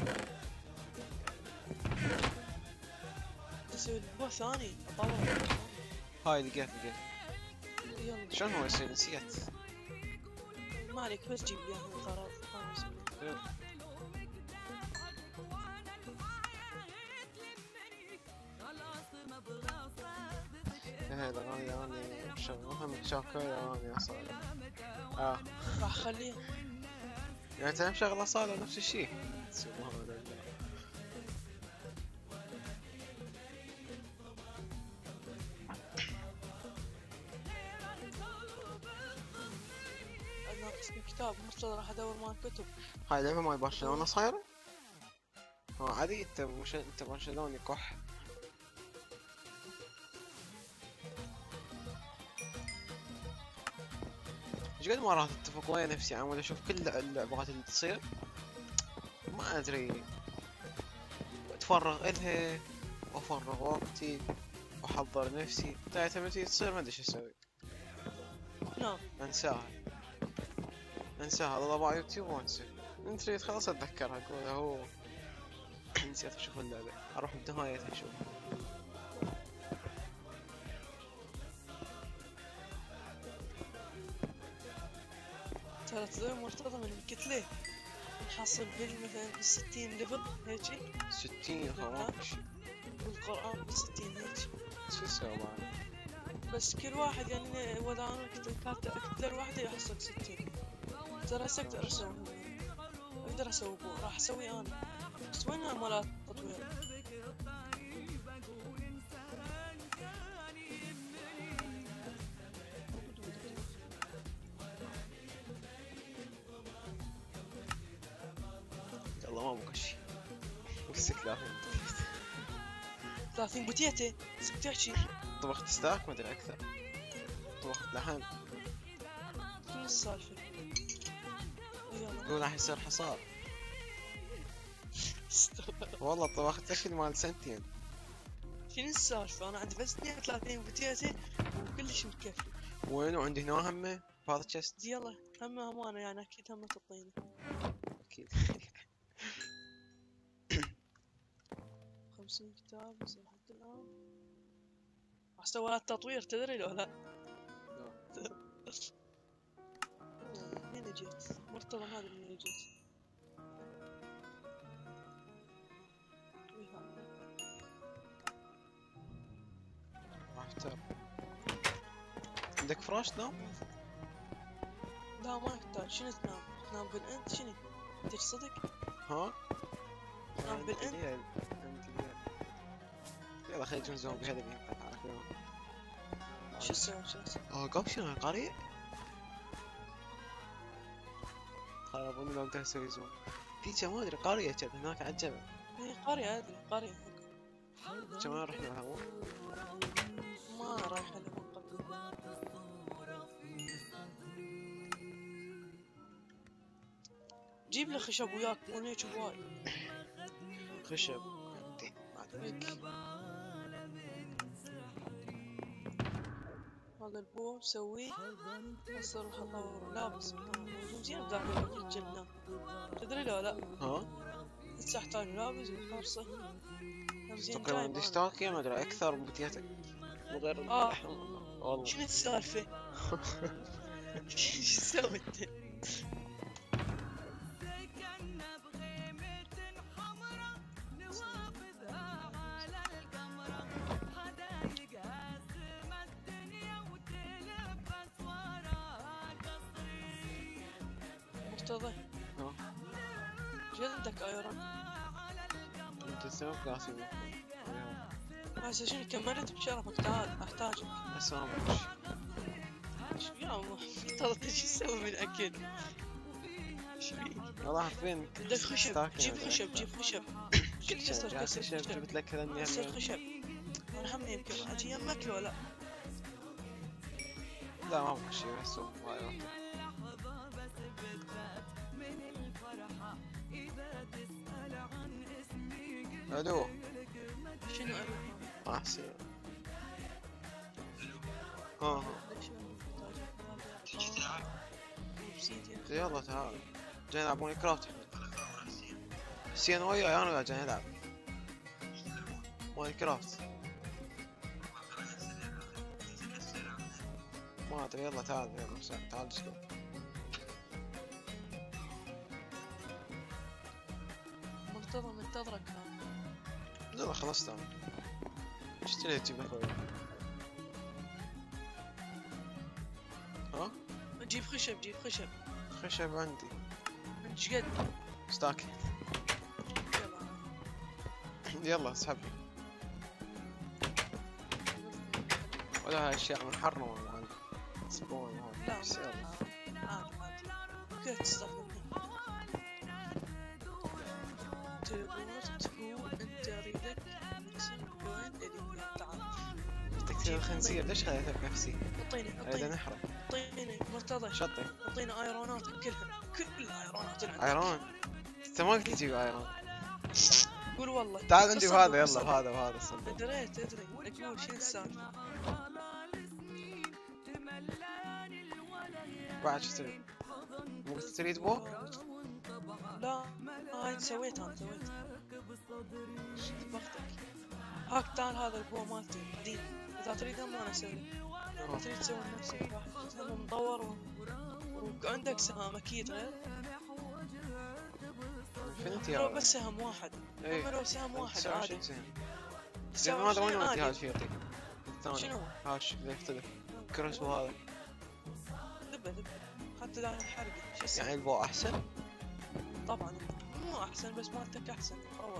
تسوي بو ثاني اطور. هاي لقيت. يلا شلون هو يصير؟ نسيت. ما عليك بس جيب لي اياها من طرف. هاي الاغاني انا مشغلها من شاكر اغاني اصاله. راح اخليها. يعني انت مشغل اصاله نفس الشيء. سبحان الله. انا اسمي كتاب مرتضى راح ادور مال كتب. هاي لعبة مال برشلونة صايرة؟ عادي. انت برشلوني كح. ايش قد مرات اتفق ويا نفسي عمود اشوف كل اللعبات اللي تصير ما ادري اتفرغ الها وافرغ وقتي واحضر نفسي. تعرف لما تيجي تصير ما ادري شو اسوي. نعم انساها اضغط على يوتيوب وانسى. من تريد خلاص اتذكرها اقول هو نسيت اشوف اللعبة. اروح بنهايتها اشوف. ترى تدور مرتضى من الكتلة نحصل مثلا 60 ليفل هيجي. 60 خلاص. بالقرآن 60 هيجي. شو اسوي معي؟ بس كل واحد يعني وذا انا كتلة واحدة يحصل 60. ترى هسه اقدر اسوي بو. راح اسوي انا بس وين عملات تطوير؟ يلا ما بقى شي. بس 30 بوتيتة تحكي. طبخت ستاك ما ادري اكثر. طبخت لحم. شنو السالفة؟ يقول راح يصير حصار. والله طبخت اكل مال سنتين. شنو السالفة؟ انا عندي بس 32 بوتيتة وكلش مكفي. وين وعندي هنا همه بهذا الشست. يلا هم انا يعني اكيد هم تعطيني. اكيد. 50 كتاب بس لحد الآن. راح سوى لها التطوير تدري لو لا؟ منين جيت؟ مرتضى ما ادري منين جيت. عندك فراش تنام؟ لا ما يحتاج. شنو تنام؟ تنام بالانت شنو؟ انت صدق؟ ها؟ تنام بالانت؟ انت يلا خلينا نشوف زومبي هذا اللي تعرف اليوم. شو تسوي شو تسوي؟ قبل شنو قرية؟ خربوني لو قدرت اسوي زوم. في ما ادري قرية كذا هناك على الجبل. اي قرية ادري قرية. كمان رحنا لها مو؟ ما رايحة لهم قبل. جيب لي خشب وياك مو هيك هواي. خشب عندي هذا البو سويه بس اروح اطور. لا بس زين ذاك الجنة تدري لو لا؟ ها؟ لسه احتاج ملابس وحرصة. تقريبا عندي ستوك ما ادري اكثر من بتياتك مو غير والله. شنو السالفة؟ شو سويت؟ مرتضى جد عندك ايرون؟ انت سوي قاسي هسه شنو كملت بشرفك تعال احتاجك. هسه انا بمشي. يا الله مرتضى شو تسوي من اكل؟ والله عارفين بدك خشب جيب خشب جيب خشب. خشب جبت لك كذا كسر خشب. انا هم يمكن اجي يمك لو لا؟ لا ما ابغى شيء بس الو شنو ما احسن. ها يلا تعال جاي نلعب ماين كرافت. سين وياي انا جاي نلعب ماين كرافت. ما ادري يلا تعال يلا تعال اسلوب. مرتضى منتظرك. يلا خلصت انا. ايش تريد تجيب لك ها؟ جيب خشب جيب خشب. خشب عندي. ايش قد؟ ستاك. يلا اسحب. ولا هالاشياء محرمة عندي. سبون هون. لا عادي كيف تستخدمها؟ تقول انت اريدك وين اللي تعال. تكتير الخنزير ليش خليتك نفسي؟ اعطيني نحرم. اعطيني مرتضى شطي. اعطيني ايرونات كلها كل الايرونات اللي عندك. ايرون؟ انت ما قلت تجيب ايرون. قول والله. تعال عندي بهذا يلا بهذا وهذا الصندوق. ادري اقول شنو السالفة. بعد شو تريد؟ مو تريد بو؟ لا هاي سويت انا سويت. بختك. هاك تعال هذا البو مالتي قديم. اذا تريد هم انا اسوي. اذا تريد تسوي نفسك واحد مطور وعندك سهام اكيد غير. فين انت لو يا بس سهم واحد. لو سهم واحد عادي. زين هذا وين ودي هذا الشيء الثاني؟ شنو؟ هاش اللي يختلف. كرس وهذا. ذبه حتى لا الحرق. شو اسمه؟ يعني البو احسن؟ طبعا مو احسن بس مالتك احسن تطور.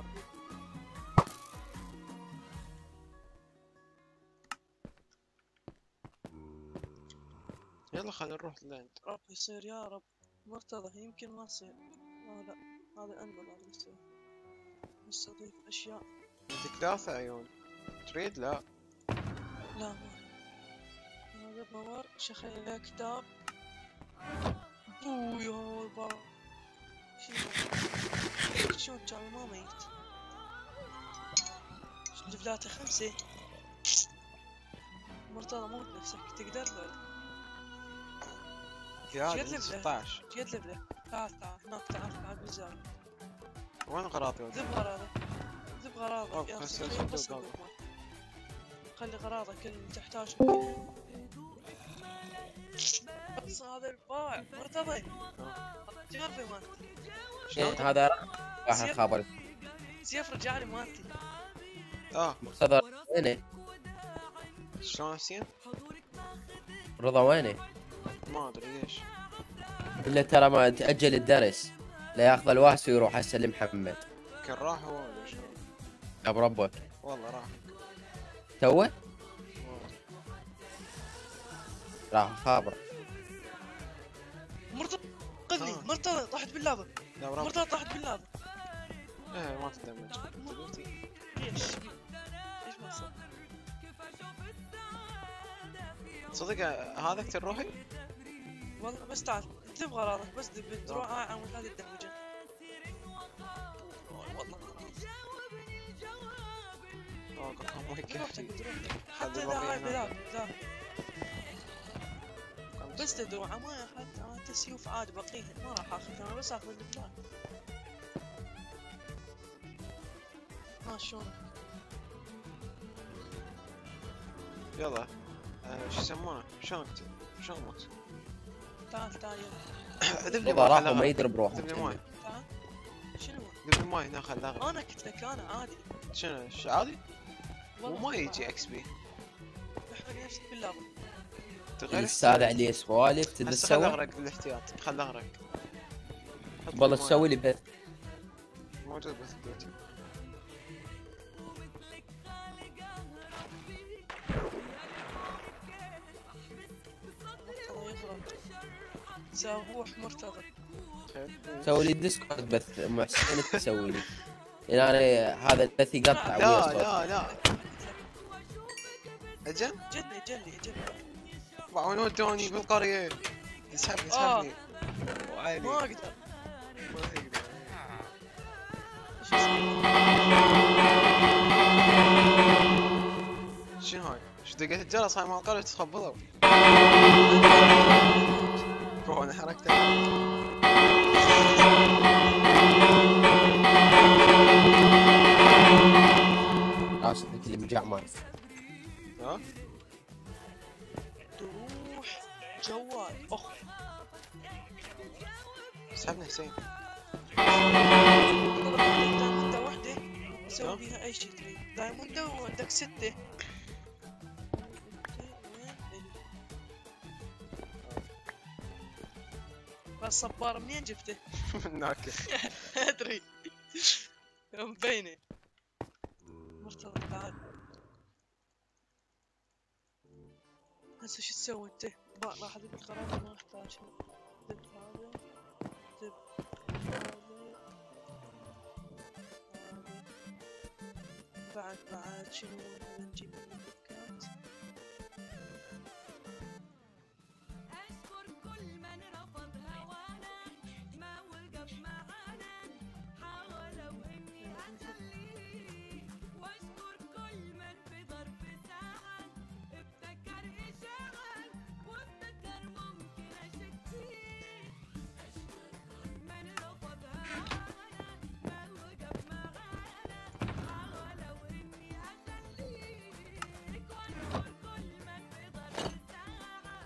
يلا خلينا نروح للعند. رب يصير يا رب. مرتضى يمكن ما تصير. لا هذا انبل هذا يصير. نستضيف اشياء. عندك 3 عيون. تريد لا؟ لا ما هذا باور شخيل كتاب. يا الباب شلون كان ما ميت. لفلاته 5. مرتضى موت نفسك تقدر ولا؟ يا 16. جيت لفله. تعال هناك تعال بالزاوية. وين غراضي؟ ذب هذا ذب بغراضك يا هسه أخي بس صندوق صندوق مالتي. خلي غراضك اللي تحتاجه فيها. بس هذا الباع مرتضي جاربي مالتي. شلون؟ هذا واحد سيف. خبر. سيف رجع لي مالتي. مرتضى وينه؟ شلون حسين؟ رضا وينه؟ ما ادري ليش. الا ترى ما تأجل الدرس لا ياخذ الواس ويروح هسه لمحمد. كان راح هو ولا شلون؟ يا بربك والله راح. توه؟ والله. راح خابر. مرتضي خذني مرتضي طاحت باللعبة. لا برافو. مرتضي طاحت باللعبة. ايه ما تدمج. ليش؟ ليش ما صار؟ صدق هذا اكتر روحي؟ والله بس تعال ذب غراضك بس ذب تروح عامل هذه الدمجة. والله ما روحتك يكفي. روحتك خلي حتى الوضع اذا هاي هناك. بلاد بس تدروع ما اخذت انا سيوف عادي بقيه ما راح اخذ انا بس اخذ البلاد. ها شلون؟ يلا شو يسمونه؟ شلونك؟ شلونك؟ تعال تعال يلا ذب لي رضا ماي راح خلها وما غرق. يدري بروحه. ذب لي ماي. تعال. شنو؟ ذب لي ماي هنا خلها غرق. انا قلت لك انا عادي. شنو عادي؟ والله وما يجي اكس بي. احرق نفسك باللعبة. تغير الاستاذ عليه سوالف تدري هسه خل تسوي؟ اغرق بالاحتياط. خل اغرق. حط والله لي ماي. تسوي لي بث. موجود بس دلوقتي. مرتضى يغرق. ساوح مرتضى. سوي لي ديسكورد بث ام حسين تسوي لي. يعني هذا البث يقطع ويا لا الصوت. لا اجل جلي وين ودوني بالقرية؟ يسحبني وعيني ما اقدر. ما يقدر. ايش اسمه؟ شنو هاي؟ شو دقيت الجرس هاي مال القرية تخبطوا. برو انا حركته. قاصدك اللي مجع ماي. ها؟ تروح جوال اخ. سحبني حسين. دايموندا وحدة سوي بيها اي شيء تريد. دايموندا وعندك 6. بس صبارة منين جبته؟ من هناك. ادري مبينة. مرتضى تعال هسه شو تسوي انت؟ راح اذيب القرار ما احتاجها. ذب هذا ذب هذا بعد شنو نجيب من البكات. أشكر كل من رفض هوانا ما وقف معانا حاولوا إني أخليه وأشكر كل من في ظرف ساعة ابتكر إشاعة وافتكر ممكن أشك فيه. أشكر كل من رفض هوانا ما وقف معانا حاولوا إني أخليك وأشكر كل من في ظرف ساعة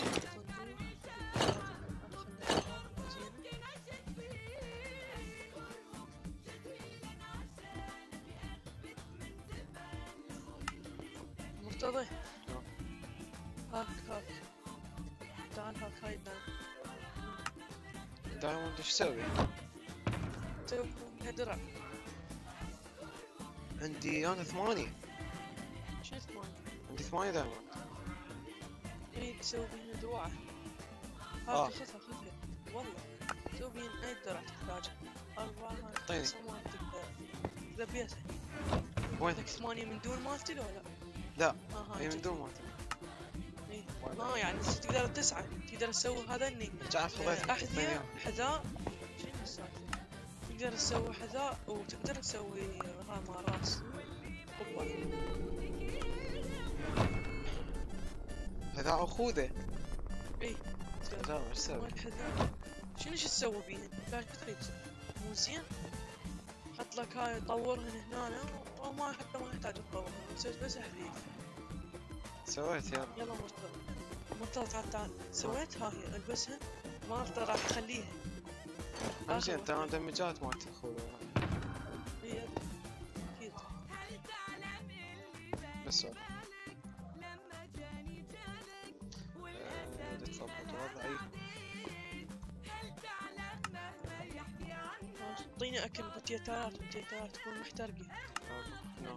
مرتضى هاك تعال هاك هاي دايموند ايش تسوي؟ سوي بيها درع. عندي انا 8. شنو 8؟ عندي 8 دايموند. اريد اسوي بيها دروعه. آه. هاك خذها والله سوي بيها اي درع تحتاجها. 4 طيب. 5 مالتك ذبيتها. وين؟ عندك 8 من دون مالتي ولا لا؟ لا هاي اي من دون موت. إيه. يعني تقدر 9 تقدر تسوي هذا اني رجعت خذيت احذية حذاء. شنو السالفة؟ تقدر تسوي حذاء وتقدر تسوي هاي مال راس قبة. هذا خوذه. اي لا ايش تسوي؟ مال حذاء. شنو تسوي بيه؟ لا شو تريد؟ مو زين؟ حط لك هاي طورهن هنا وما حتى ما يحتاج تطورهن نسيت بس حديث. سويت يلا. يلا مرتضى تعال سويت هاي البسهن ما اقدر راح اخليها. زين انت دمجات مالت اخوي هي اكيد بس والله. تضبط وضعي. اعطيني اكل بوتيتات تكون محترقة. نعم.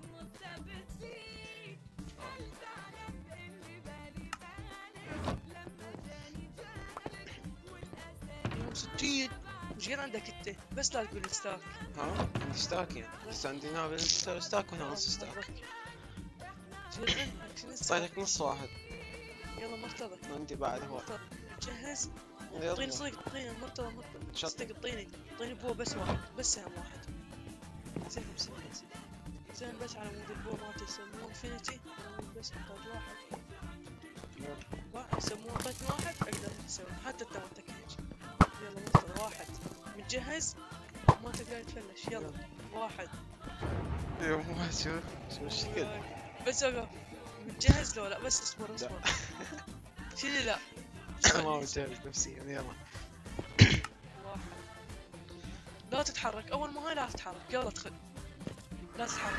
60 وش غير عندك انت بس لا تقول ستاك. ها عندي ستاك يعني بس عندي هنا ستاك وهنا نص ستاك. صايرك نص واحد. يلا مرتضى عندي بعد هو. جهز. يلا. اعطيني صدق اعطيني مرتضى صدق اعطيني بو بس واحد بس سهم واحد. سهم بس على مود البو ما تسموه انفينيتي بس احتاج واحد يسموه بس واحد اقدر اسوي حتى انت ما تكهج. يلا مرتضى واحد متجهز ما تقدر تفلش يلا واحد. يوم ما شو الشكل. بس اوقف متجهز لو لا بس اصبر شيلي لا ما مجهز نفسيا يلا. واحد لا تتحرك اول ما هاي لا تتحرك يلا ادخل لا تتحرك.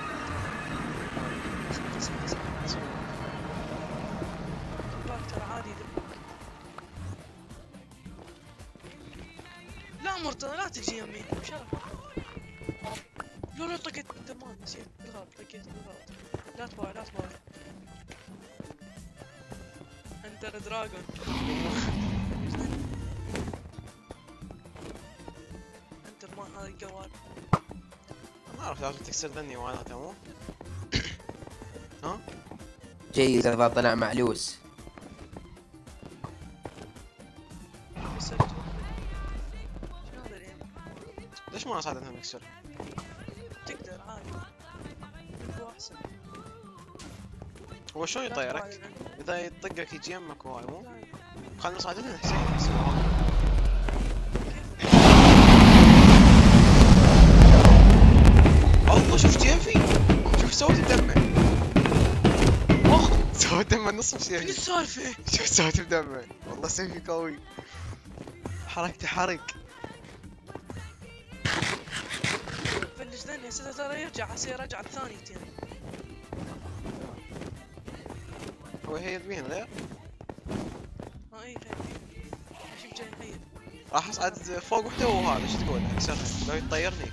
باك ترى عادي يدبك. لا مرتضى لا تجي يمي شرف. لا طقيت تمام نسيت بالغلط طقيت بالغلط. لا تباوع انتر دراجون. انتر ما هذا الجوال. ما اعرف لازم تكسر ذني معناته مو؟ ها؟ جيد اذا طلع معلوس. كسرت شنو هذا اليوم؟ ليش ما صعدتها نكسر؟ تقدر عادي هو احسن. هو شلون لا يطيرك؟ تباوع العنب. اذا يطقك يجي يمك هواي مو؟ لا، خلنا صعدتها حسين. الله شوف كيفي شوف سويت بدمه. سويت دمه نص شنو بسيفي. السالفة؟ شوف سويت بدمه والله سيفي قوي. حركتي حرق. فلش ذني هسه ترى يرجع هسه يرجع الثانيتين. هو هي بين غير ها اي شوف جاي هي راح اصعد فوق وحده وهذا شو تقول اكسرها لو يطيرني.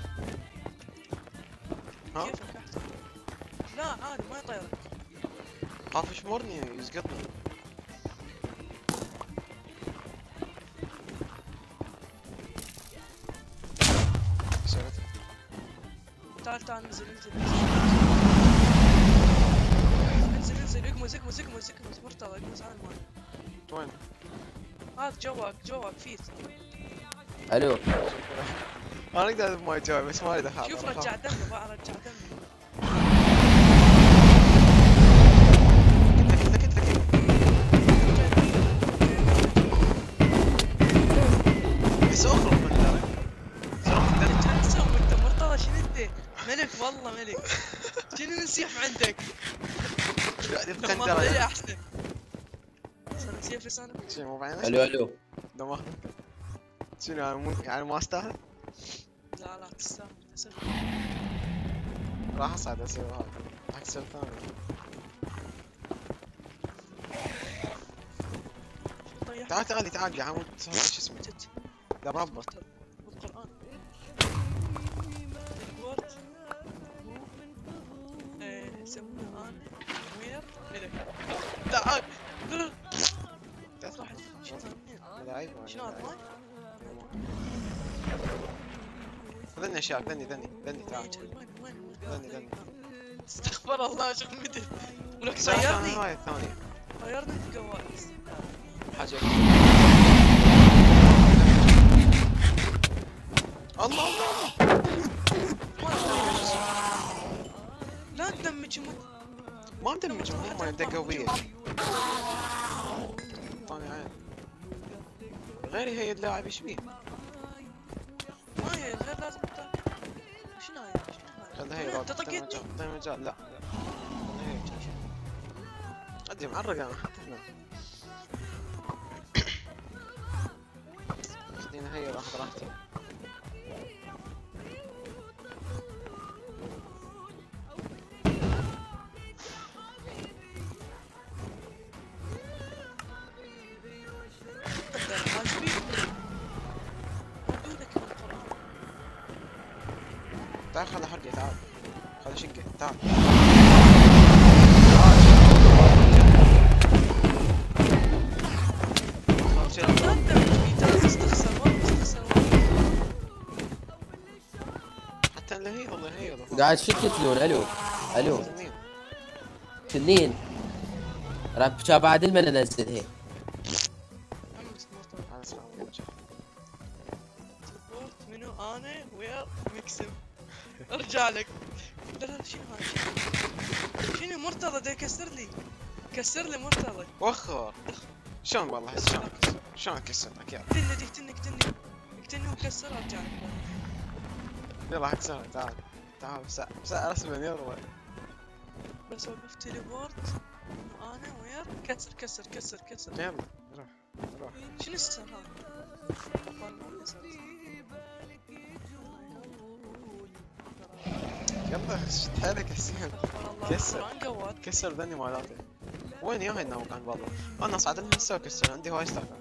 ها؟ كيفك احسن. لا عادي ما يطيرك. خاف يشمرني يسقطني. كسرتها. تعال انزل اقمز مرتضى اقمز على الماي. وين؟ هذا جواك فيت. الو انا اقدر ما يجاوب بس ما اريد اخاف. شوف رجع دمه بقى رجع دمه. قلت لك بس اخرج من الدرب. انت تسوي انت مرتضى شنو انت؟ ملك والله ملك. شنو نسيح عندك؟ قاعد والله يتقندر. هي احسن. صار نسيح لسانك. شنو مو بعينك؟ الو دماغ. شنو يعني ما استاهل؟ لا تستاهل للاسف. راح اصعد اسوي هذا. راح اكسر ثاني. طيح تعال عمود شو اسمه؟ لا بربط. بالقرآن الورد يسمونه انا وير ملك. تعال راحت شنو شنو هذا ماي؟ ذني اشياء ذني تعال. وين استغفر الله شو مدري ولك كسرت طيرني هاي الثانية. طيرني في جوائز. حاجة. الله لا تدمج ما مدمج هم دقوا بي. طاني عين. غيري هي اللاعب ايش بيه؟ ما هي غير لازم شنو هاي؟ خلها هي أنت روك، اعطيني طقيتني. مجال، اعطيني مجال. لا خلها هي شوف. ادري معرق انا حتى هنا. خليني هي راح راحتي. تقدر عاجبين ردودك من القرآن. تعال خلها حرقة، تعال خلها شقة، تعال. حتى اللي هي والله هي قاعد شو تتلون؟ الو الو تنين راب بعد المن انزل هي. منو انا ويا مكسب. ارجع لك. لا لا شنو هاي؟ شنو مرتضى دا يكسر لي؟ كسر لي مرتضى. وخر شلون والله شلون اكسر لك؟ يلا اقتلني وكسر ارجع لك. يلا اكسر، تعال تعال بساعة رسما يلا. بس اوقف تليبورت انه انا وياك كسر. يلا روح. شنو السر هذا؟ يلا شد حيلك حسين، كسر. القرآن قوات. كسر ذني مالاتي. وين ياهي انه كان والله؟ انا اصعد لها هسه واكسر، عندي هواي ستاك.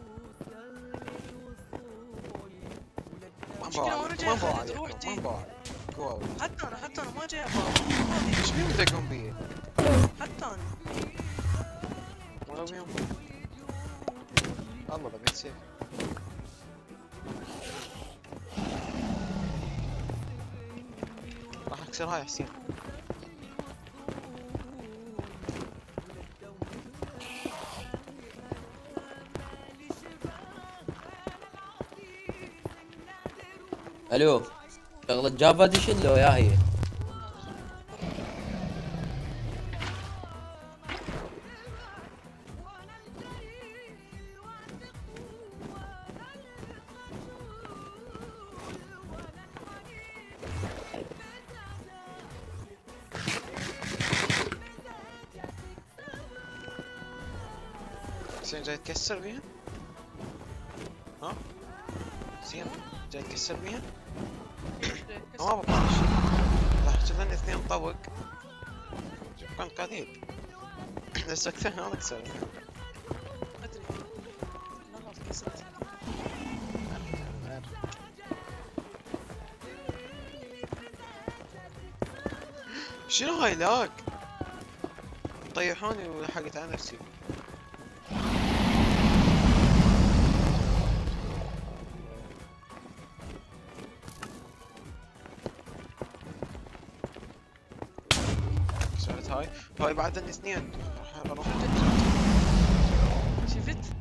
ما نبغى عليكم. حتى انا ما جاي ابغى. ايش بيهم تقوم بيه؟ حتى انا ولا بيهم؟ الله بقيت سيف. راح اكسر هاي حسين. الو شغلة جافا اديشن لو يا هي؟ حسين جاي تكسر بيها؟ ها؟ حسين جاي تكسر بيها؟ ما بطاش. راح تشوفني اثنين طوق. كان قديم. بس اكثر انا اكسر. ادري مرة كسرت. شنو هاي لاك؟ طيحوني ولحقت على نفسي. كسرت هاي بعدني اثنين. راح شفت؟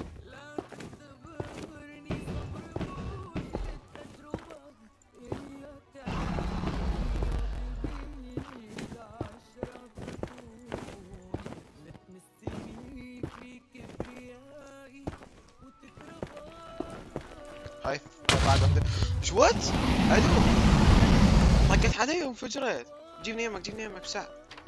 هاي بعد واحدة. شو وات؟ الو طقت علي وانفجرت. جيبني يمك بساعة.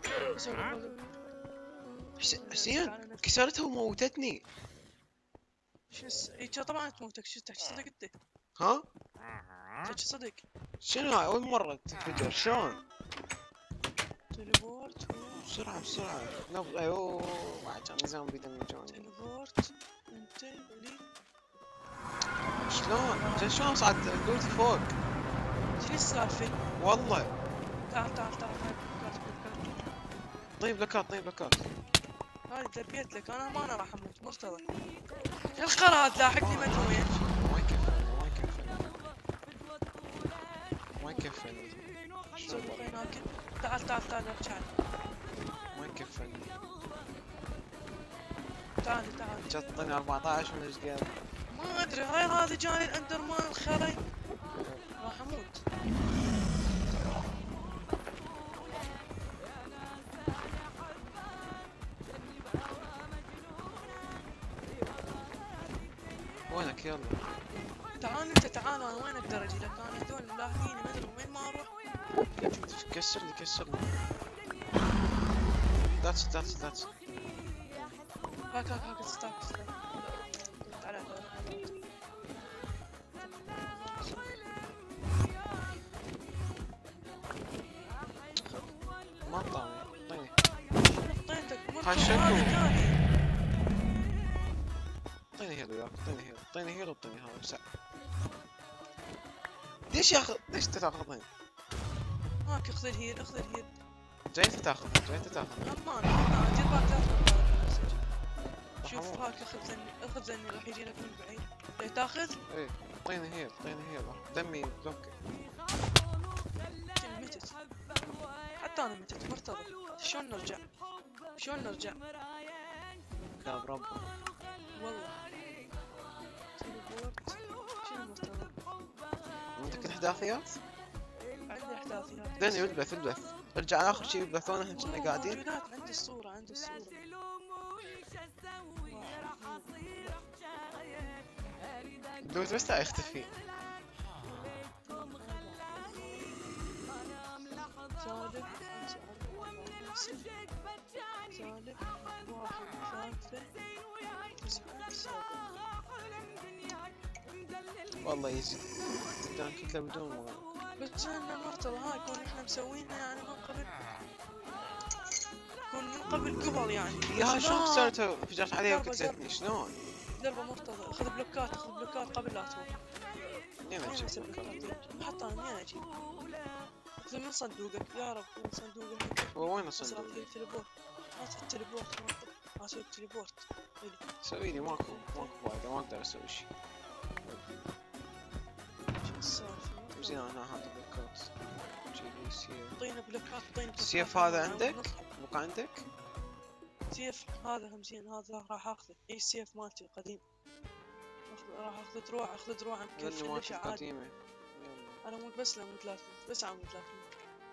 حسين كسرتها وموتتني. شو اي طبعا تموتك. شو تحكي صدق انت؟ ها؟ تحكي صدق. شنو هاي اول مرة تنفجر شلون؟ تليبورت بسرعة نبض. ايوه بعد نظام بيدمجوني. تليبورت انت لي. شلون صعد قلت فوق؟ شو السالفة؟ والله تعال طيب لكات هاي دبيت لك انا ما انا راح اموت مرتضى. شو القرات لاحقني ما ادري وين. ما يكفي سوي هناك. تعال ارجع. ما يكفي. تعال جطني 14 من ايش قال؟ ما ادري. هذا جاني الاندرمان الخري. راح اموت. وينك يلا؟ تعال انت تعال. انا وين اقدر اجي لك؟ انا هذول ملاحقيني ما ادري وين ما اروح. كسرني كسرني. ذاتس هاك ستاك. تعال ما طامي طيني. طينتك هاي شكو. طيني هيل وياك طيني هيل وطيني هذا بسع. ليش ياخذ ليش تاخذين؟ هاك اخذ الهيل جاي تاخذ امان دير بالك لا تاخذ المسج. شوف هاك اخذ زني راح يجي لك من بعيد. ليه تاخذ؟ ايه طيني هيل دمي بلوك. متت حتى انا متت مرتضى. شلون نرجع؟ كاب ربه. والله تليبورت. شنو مرتضى؟ عندك احداثيات؟ عندي احداثيات. دني البث ارجع على اخر شيء يبثونه احنا كنا قاعدين. موجودات عندي الصورة. دوت بس لا يختفي. سالب 5 سالب 1 3 9 والله يزي قدام كتله بدون مغامرة. بس انا مرتضى هاي كون احنا مسوينها يعني من قبل يعني يا شلون كسرته فجرت عليه وقتلتني شلون؟ ضربة مرتضى. اخذ بلوكات قبل لا تروح. منين اجيب حتى انا منين اجيب؟ اخذ من صندوقك يا رب من صندوقك. هو وين اسرع الصندوق؟ في التليبورت. هات التليبورت مرتضى. اسوي التليبورت. سوي لي ماكو فايدة ما اقدر اسوي شيء. شو السالفة؟ زين انا هذا بلوكات. جيب سيف. اعطينا بلوكات. السيف هذا عندك؟ بقى عندك؟ سيف هذا هم زين. هذا راح اخذه. اي السيف مالتي القديم. راح اخذ دروع مكفل لانه ليش مالتي عادي. قديمة. انا اموت بس لا اموت لا تموت. بس اموت لا تموت.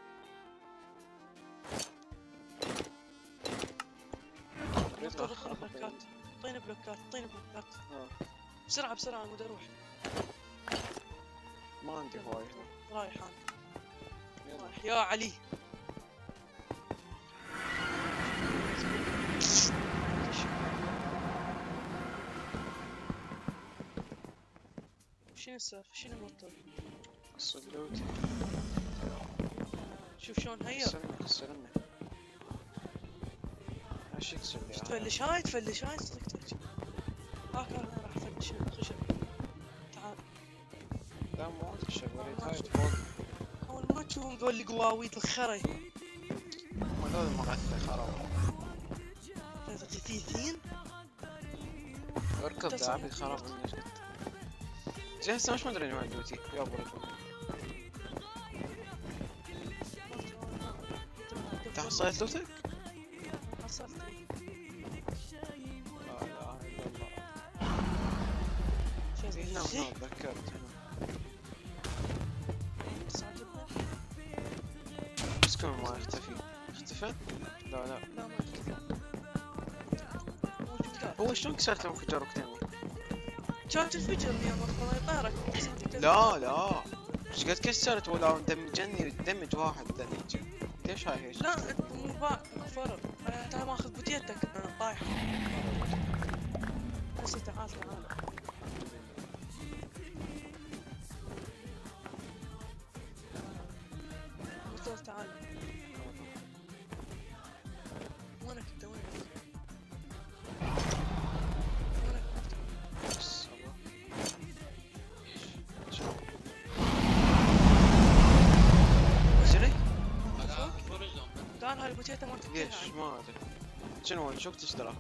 اعطينا بلوكات. بسرعة امود اروح. ما عندي هواي. رايح انا. رايح يا علي. شنو السالفة؟ شنو مرتضى؟ الصدلوت. شوف شلون هيا. كسرني. ايش يكسر لي؟ تفلش هاي صدقتك. هاك انا راح افلش الخشب. تعال. لا مو تكسر وريت هاي فوق. اول ما تشوفهم ذول القواويد الخري. هم هذول المقاتل خرب. 33 اركض دعبي خرب مني جد. زين هسه مش مدري وين دوتي يا ابو رجل. انت حصلت لوتك؟ حصلت. لا اله الا الله. هنا تذكرت هنا. بس كم ما يختفي. اختفى؟ لا لا ما اختفى. موجودات. هو شلون كسرته وانفجر وقتني؟ كانت تنفجر يا مرتضى يطيرك. لا ايش قد كسرت ولا دمجني دمج واحد دمج. ليش هاي هيك؟ لا انت مو فرق. انت ماخذ بوتيتك طايح. بس تعال مرتضى تعال. وينك انت وينك؟ بس شنو؟ شنو؟ تعال هاي البوتيتا ما تفتح. ليش ما ادري. شنو شو اشتراك؟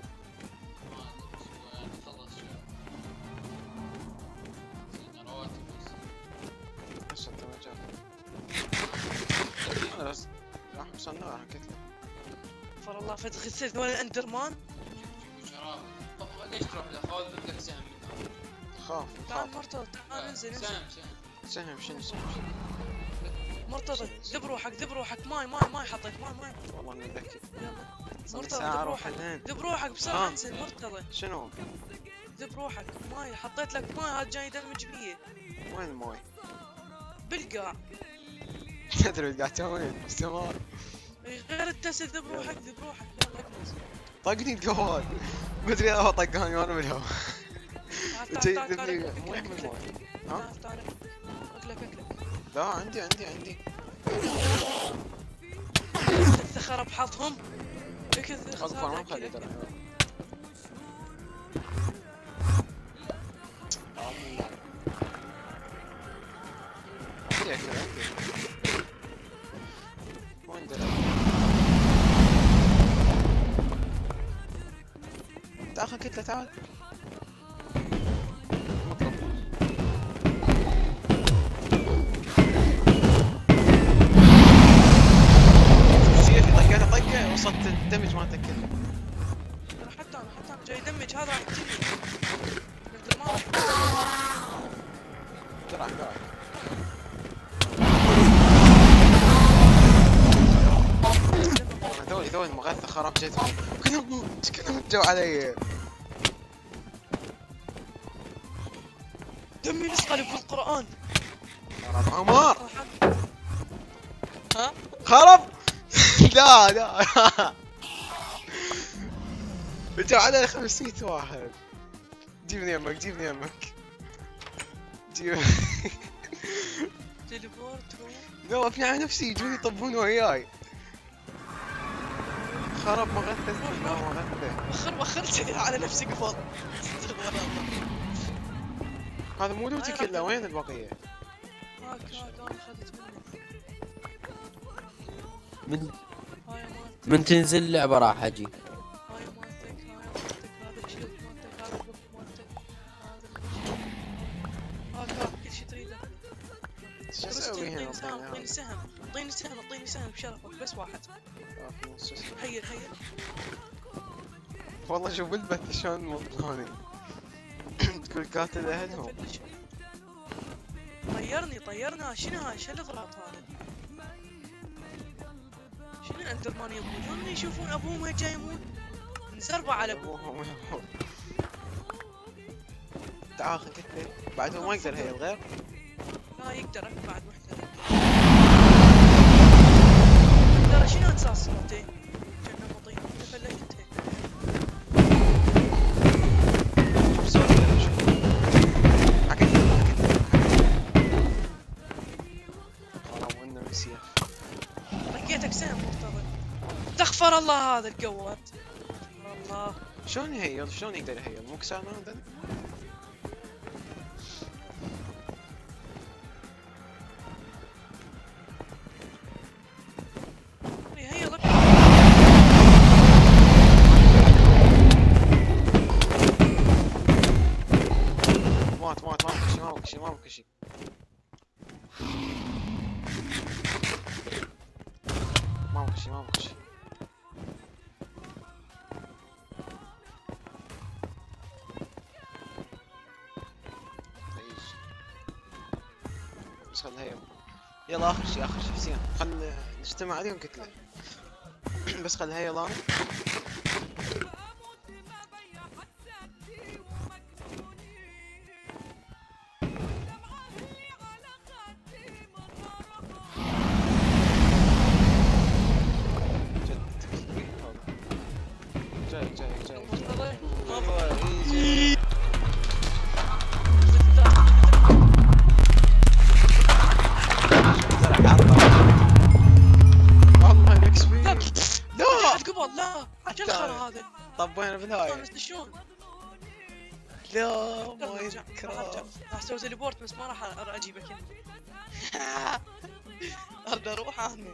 بس انت ما جاب. انا بس راح بصنع راح كتله. فر الله فتح السيف ولا الاندرمان. ليش تروح لخوذ بدك سهم منه؟ خاف تعال مرتضى تعال انزل. سهم شنو مرتضى ذب روحك ماي حطيت ماي. والله اني ذكي. مرتضى ساعة اروح الحين. ذب روحك بسرعة انزل مرتضى. شنو؟ ذب روحك ماي حطيت لك ماي. هذا جاي يدمج بيه. وين الماي؟ بالقاع. تدري ايش قاعد تسوين استمر. غير التسل ذب روحك ذب روحك يلا اجلس. طقني القواد مدري هو طقاني وانا بالهواء. تعال جاي تعال تعال ذبني أكلك، مو أكلك، من موت. أكلك. ها؟ تعال تعال اكلك لا عندي الثخرة بحظهم. اكبر ما مخلي ترى. عندي اكل عندي. وين دلع؟ تاخذ كتلة تعال. مطلب. سيفي طقيته طقه وصلت الدمج مالته كله. حتى انا جاي دمج هذا راح يجيني. نقدر ما راح. درع انا توي مغثى خراب جيت كلهم جو علي. دمي نسقلب في القرآن. عمار ها؟ خرب. لا جو علي 500 واحد. جيبني يمك تليبورت هو. لا ابني على نفسي يجوني يطبون وياي. خرب مغثى وخرت على نفسي قفل. هذا مو لوتي كله وين البقية؟ هاك انا اخذت منه. من هاي مالتك من تنزل اللعبة راح اجي. هاي مالتك هذا الشيء مالتك هذا البوك مالتك هذا هاك كل شيء تريده. شو بس اسوي هنا؟ اعطيني سهم اعطيني سهم بشرفك بس واحد. هيا والله شوف البث شلون مطلوني. تقول قاتل اهلهم. طيرنا شنو هاي شو الاغراض هذا؟ شنو اندرمان يموتون يشوفون ابوهم جاي يموت نزربع على ابوه. تعال خليك بعد هو ما يقدر هي الغير. لا يقدر بعد وحده. ترى شنو اساس صوتي؟ كنا بطيء فلتت هيك. لقيتك سهم مرتضى. استغفر الله هذا القوات. الله شلون يهيل؟ شلون يقدر يهيل؟ مو كسر هذا؟ هي لك. مات ما بكشي شيء. ما بكشي. بس خلها هي. يلا اخر شيء حسين خل نجتمع عليهم كتله. بس خلها هي يلا. جاي مرتضى ما والله الاكس بي. لا قبل لا عجل الخرا هذا. طبينا بالهاي. شلون؟ لا ما يذكر. راح اسوي تليبورت بس ما راح اجيبك انت. ارد اروح انا.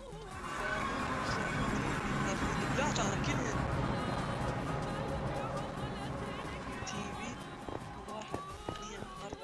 لا انا كلهن. تي في 1 2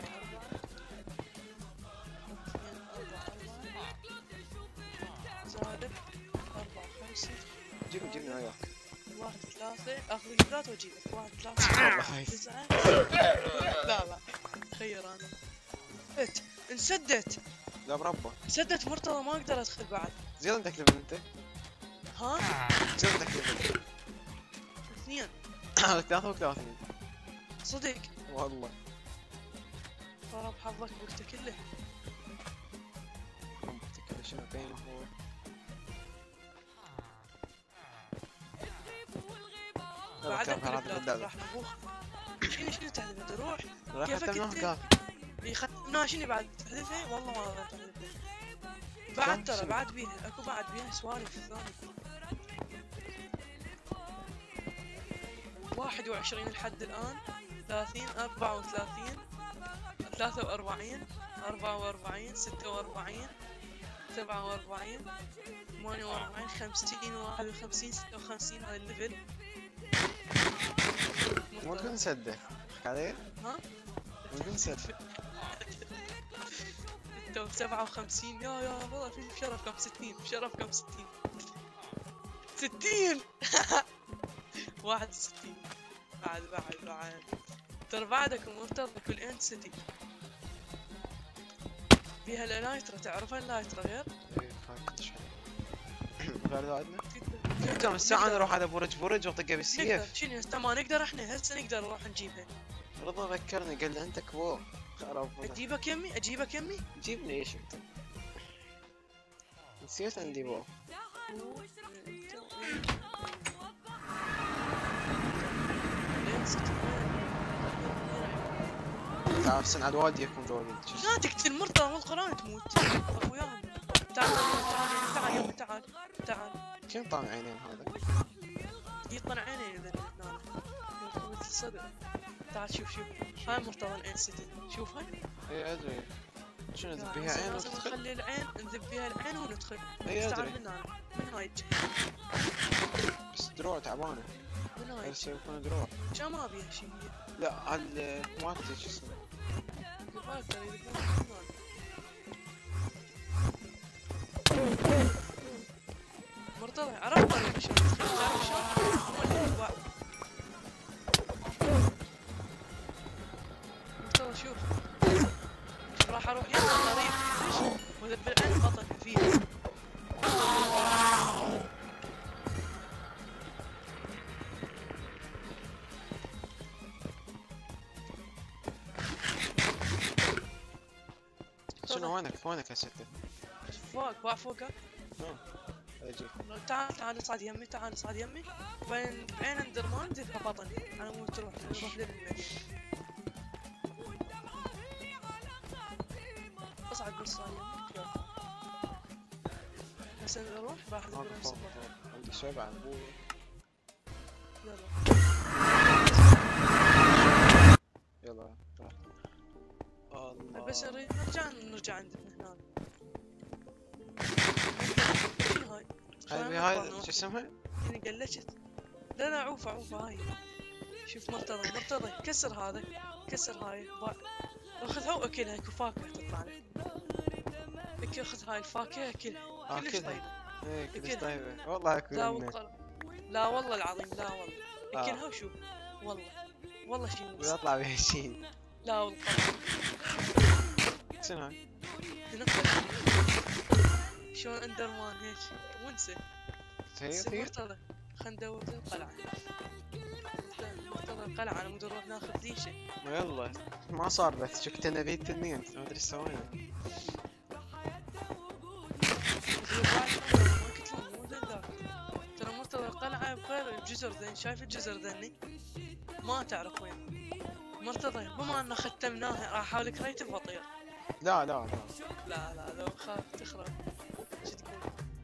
4 زادت 4 5 جيبني وياك. 1 3 اخذ الثلاث واجيبك 1 3 9 لا خير انا انسدت لا بربه. انسدت مرتضى ما اقدر ادخل بعد. زين عندك ليفل انت؟ ها؟ زين عندك ليفل. 2 3 صدق والله. ترى بحظك وقته كله. شنو بين هو بعدين كان هذا باللعبة راح نبوخ. شنو تحذف روح راح كيفك ختمناه انت؟ قال ختمناه شنو بعد تحذفه؟ والله ما اقدر تحذفه. بعد ترى شنو؟ بعد بيها اكو بعد بيها سوالف ثانية. 21 لحد الآن، 30 34 43 44 46 47 48 50 51 56 هذا الليفل. مو تقول نسده عليه؟ ها؟ مو تقول نسده 57 يا والله في بشرف كم 60 بشرف كم 60 60 61 بعد ترى بعدك مرتضى كل انت سيتي فيها اللايترا. تعرفها اللايترا غير؟ ايه فاكر شحال غير ذا عندنا كم الساعة نروح على برج واطقه بالسيف نقدر شنو هسه ما نقدر احنا هسه نقدر نروح نجيبها. رضا ذكرني قال لي عندك بو خرب اجيبك يمي اجيبك يمي. جيبني ايش انت نسيت عندي بو تعرف سن على الوادي يكون ذولي لا تقتل مرتضى والقرآن تموت اخوياهم. تعال تعال يمي تعال تعال. كم طالع عينين هذا يطلع عيني اذا هنا مثل الصدر. تعال شوف هاي مرتضى الان سيتي شوفها. اي ادري شنو لا، تذبيها عين لازم وتدخل نخلي العين نذب بيها العين وندخل. اي تعال ادري من هنا من هاي الجهة بس دروع تعبانة من هاي بس يكون دروع الجهة ما بيها شي. لا على مالتي شو اسمه يبغالك ترى يذبون من هنا. مرتضى عرفت طريق شلون تدخل. تعرف شلون؟ هو اللي يتبع. مرتضى شوف راح اروح يمين الطريق وذب العين بطل فيها. شنو وينك يا ستة فوق فوقك. اجي تعال اصعد يمي تعال اصعد يمي. بعدين بعين اندرمان ذبها بطن على مود تروح نروح للمدينة. اصعد بس صار يمي بس اروح راح فوق اذبها فوق بطن. فوق. عندي سبعة ابوي يلا يلا الله بس نرجع عندنا هنا. شنو هاي؟ هاي شو اسمها؟ يعني قلشت. لا عوفة هاي. شوف مرتضى كسر هذا كسر هاي اخذها واكلها اكو فاكهة تطلع لك. اخذ هاي الفاكهة اكلها كلش طيبة. ايه كلش أكلها. طيبة والله اكل لا منه. والله لا والله العظيم لا والله اكلها وشوف والله شي موس. ويطلع بها شيء لا والله شنو هاي؟ تنقل شلون اندرمان هيك ونسى. هي مرتضى خلنا ندور القلعة. مرتضى القلعة على مود نروح ناخذ ديشة. يلا ما صار بس شكتنا ذي التنين ما ادري ايش سوينا ما قلت لهم مو ذاك. ترى مرتضى القلعة بغير الجزر ذن. شايف الجزر ذني ما تعرف وين. مرتضى بما ان ختمناها راح احاول كريتف واطير. لا لو خاف تخرب شو تقول.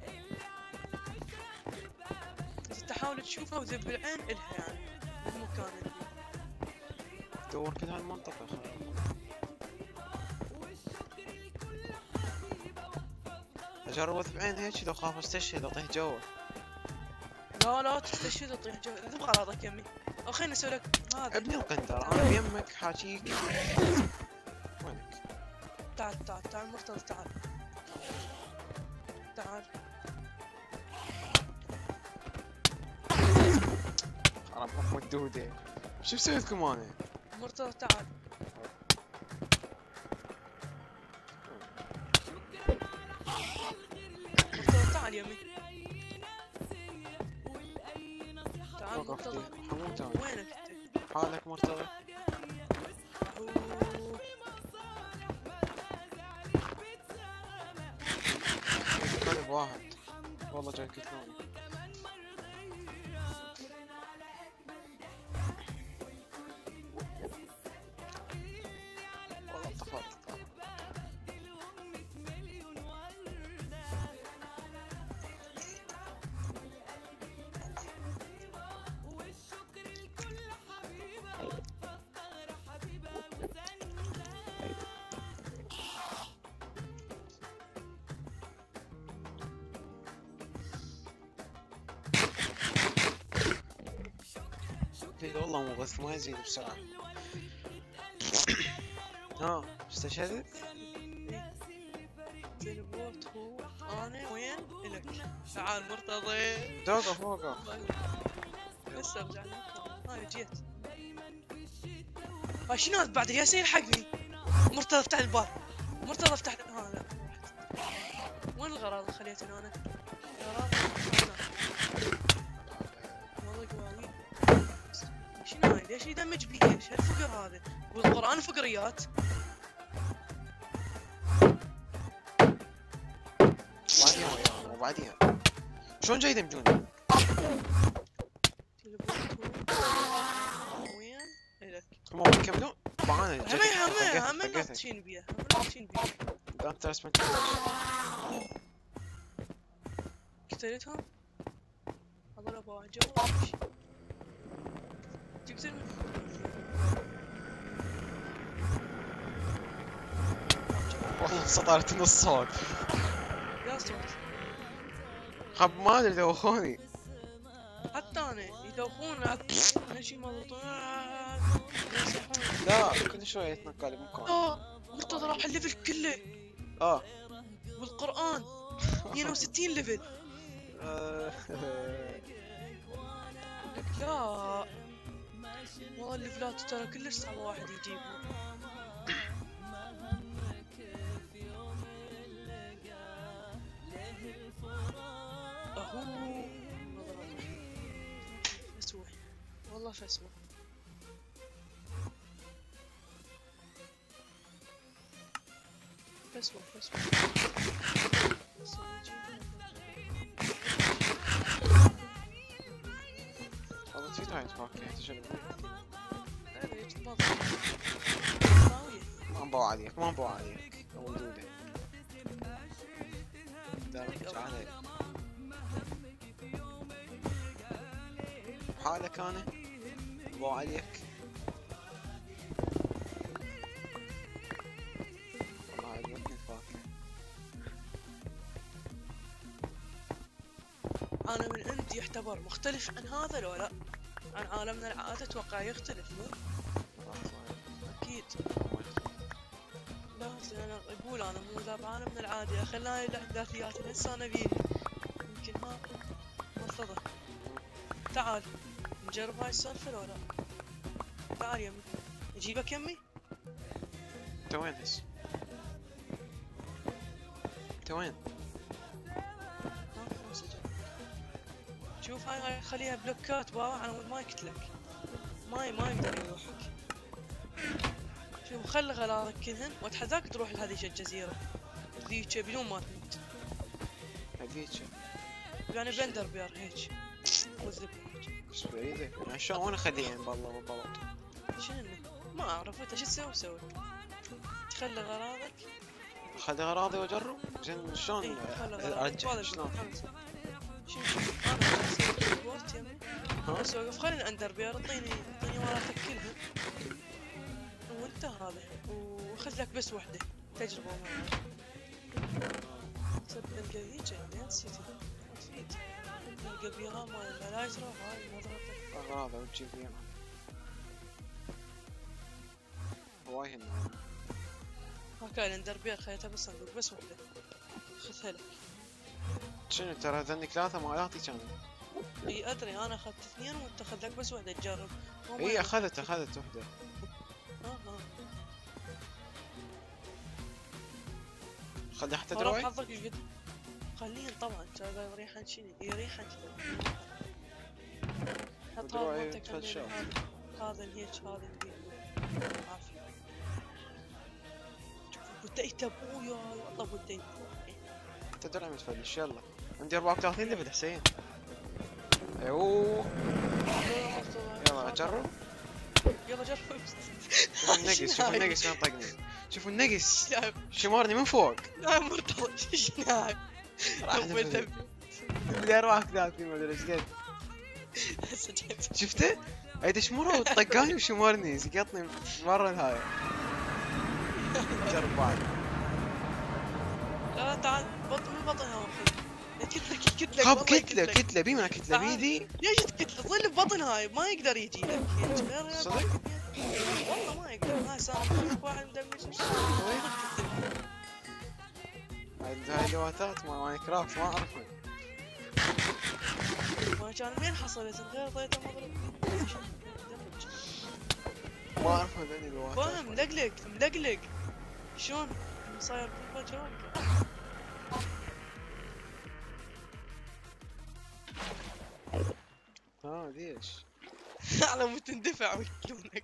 بس تحاول تشوفها وذب العين الها يعني بالمكان اللي دور كل هالمنطقة اجرب اذب عين هيك لو خاف استشهد اطيح جوا. لا تستشهد تطيح جو. ذب غراضك يمي او خليني اسوي لك هذا. ابني القندر انا بيمك حاجيك وينك؟ تعال مرتضى تعال حرام ام الدودة شو مسوي لكم انا؟ مرتضى تعال. مرتضى تعال يمي تعال مرتضى. حموت انا وينك انت؟ حالك مرتضى أوه. واحد والله جاي يقتلوني. والله طفرت. والله مو بس ما يزيد بسرعة. ها استشهدت؟ تلبوت هو انا وين الك؟ تعال مرتضى. توقف وقف. بس ارجع لك. انا جيت. شنو هذا بعد ياسين يلحقني. مرتضى افتح الباب. مرتضى افتح لا. وين الغراض اللي خليتني انا؟ غراض والله قواوي. شنو هاي؟ ليش يدمج بي؟ ايش هالفقر هذا؟ والقرآن فقريات. وبعديها شلون جاي يدمجوني؟ وين؟ الك. هم يكملون؟ طبعا انا هم ناطشين بيها. دكتور اسمه قتلتهم؟ هذول ابو عجوز. تقتل والله سطرت نص صوت. يا صوت. خب ما ادري دوخوني. حتى انا يدوخون شي مضبوط. لا كل شوية يتنقل بمكان. مرتضى راح الليفل كله. بالقرآن 62 ليفل. لا والله الليفلات ترى كلش صعب واحد يجيبها. اهو فسوح والله فسوح. فسوح والله في تايت فاكر تشنو. ما انبو عليك ما انبو عليك موجودة. درجة عليك حالك انا انبو عليك. والله عجبتني الفاكهة. انا من عندي يعتبر مختلف عن هذا لو لا؟ عن عالمنا العادي اتوقع يختلف مو؟ اكيد. لا انا اقول انا مو ذا بعالمنا العادي خلاني الاحداثيات هسه انا بيه. يمكن ها مرتضى تعال نجرب هاي السالفة لو لا؟ تعال يمي اجيبك يمي؟ انت وين هسه؟ انت وين؟ شوف هاي خليها بلوكات بابا على مود ما يقتلك. ما يقدر يروحك. شوف خلي غراضك كلهن واتحداك تروح لهذيك الجزيرة ذيك بدون ما تموت. هذيك يعني بندر بير هيك وذب هيك. ايش بعيدة؟ يعني شلون وين اخليهن بالله بالبلط؟ شنو ما اعرف انت شو تسوي سوي. تخلي غراضك. اخذ اغراضي واجرب؟ زين شلون ارجع شلون؟ شوف انا اسوي ريبورت يمي. بس وقف خلي الاندر بير اعطيني مراتك كلها. وانت هذا وخذ لك بس وحده تجربه معك. تبدا القذيجه اللي نسيتها ما تفيد. تلقى بيها مال اللايترا هاي مضربه. اغراضي وتجيب لي هواي هن. هاكا الاندر بير خليتها بالصندوق بس وحده. خذها لك. شنو ترى ذني 3 مالاتي كانوا. اي ادري انا اخذت 2 وانت خذ لك بس وحده تجرب. اي اخذت وحده. خلي حتى دروي. حظك ايش قد خليهن طبعا هذا يريحن شنو يريحن كذا. حط هذا الهيك هذا عافية. بديت ابويا والله بديت. انت درع متفلش. يلا عندي 34 ليفل حسين. ايوه يلا اجرب. يلا جرب. شوفوا النقص، شوفوا النقص وين طقني. شوفوا النقص شمارني من فوق. لا مرتضى ايش نايم. راح نفذ. بدي اروح 30 ما ادري ايش قد. هسه جبت. شفته؟ هيدا شمره وطقاني وشمرني سقطني مرة الهاي. جرب بعد. لا تعال بطن من بطنها كتلة كتلة خاب والله كتلة كتلة بيمنا كتلة تعال. بيدي. ليش تكتلة ظل ببطنها ما يقدر يجي لك. صدق؟ والله ما يقدر. هاي صار واحد مدمج. هاي اللواتات مال ماينكرافت ما اعرفها. ما كان وين حصلت غير ضيته مضرب. ما اعرف هذول اللواتات. فاهم ملقلق ملقلق. شلون صاير بالمجال. ليش؟ على مود تندفع ويكلونك.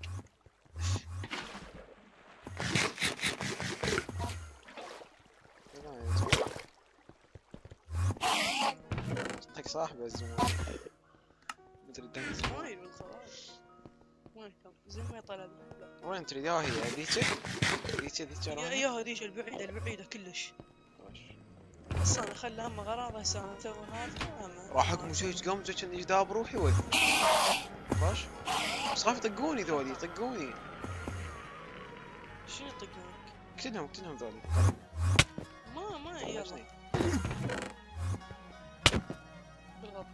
صدق صاحبه الزمان. مدري الدنيا. وين بالخلاص. وين كان زين ما يطلع. وين تريد؟ هي ذيك ذيك يا هذيك البعيدة البعيدة كلش. بس انا خلي هم غراض هسه انا تو هذا. راح اقوم زوج قام زوج اني جداب روحي ود. باش؟ بس خاف يطقوني ذولي يطقوني. شنو يطقونك؟ اقتلهم ذولي. ما يلا. بالغلط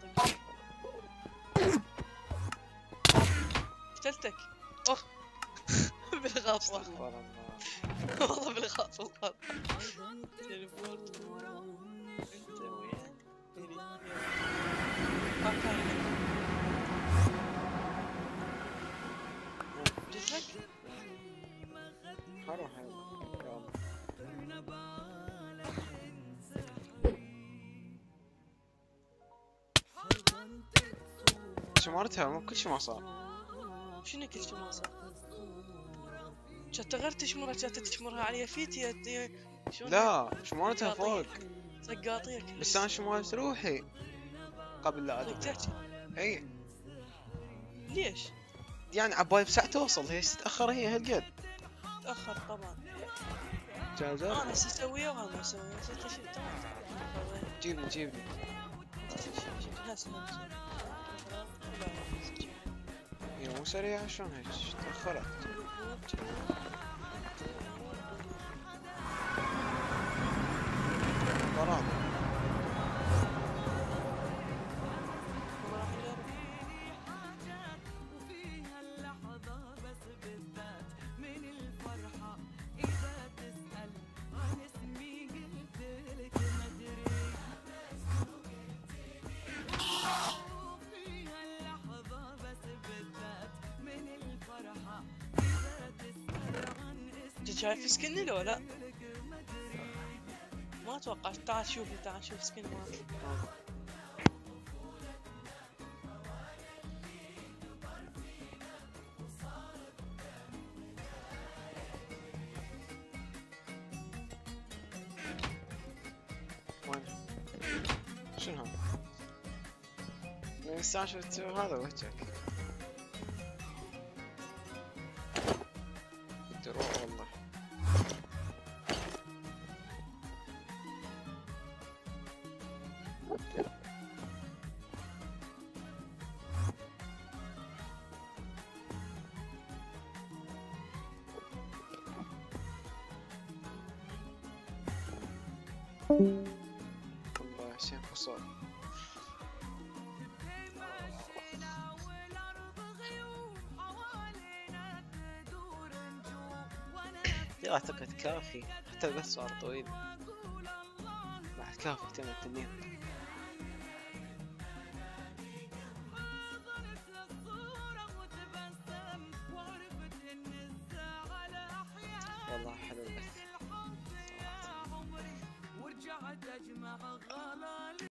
قتلتك. اخ بالغلط استغفر الله. والله بالغلط والله. تليفون انت وياه. جزلك اروح يلا. شمرتها مو كل شي ما صار. شنو كل شي ما صار؟ كانت غير تشمرها كانت تشمرها على يفيتي شلون؟ لا شمرتها فوق. سقاطيك بس انا شمرت روحي قبل لا ادخل. تحكي اي ليش؟ يعني عبالي بساعة توصل هي تتأخر هي هالقد. تأخر طبعا. جازر. انا اسويها وهم اسويها ست شيء تمام. جيبني. هي مو سريعة شلون هيك تأخرت. برا. شايف سكني لو لا؟ ما اتوقع. تعال شوفي تعال شوف سكن مالي. وين؟ شنو هذا؟ الساعة شفت هذا وجهك. تروح والله. والله حسين فصل. اعتقد كافي حتى بس صار طويل. بعد كافي تم التنين.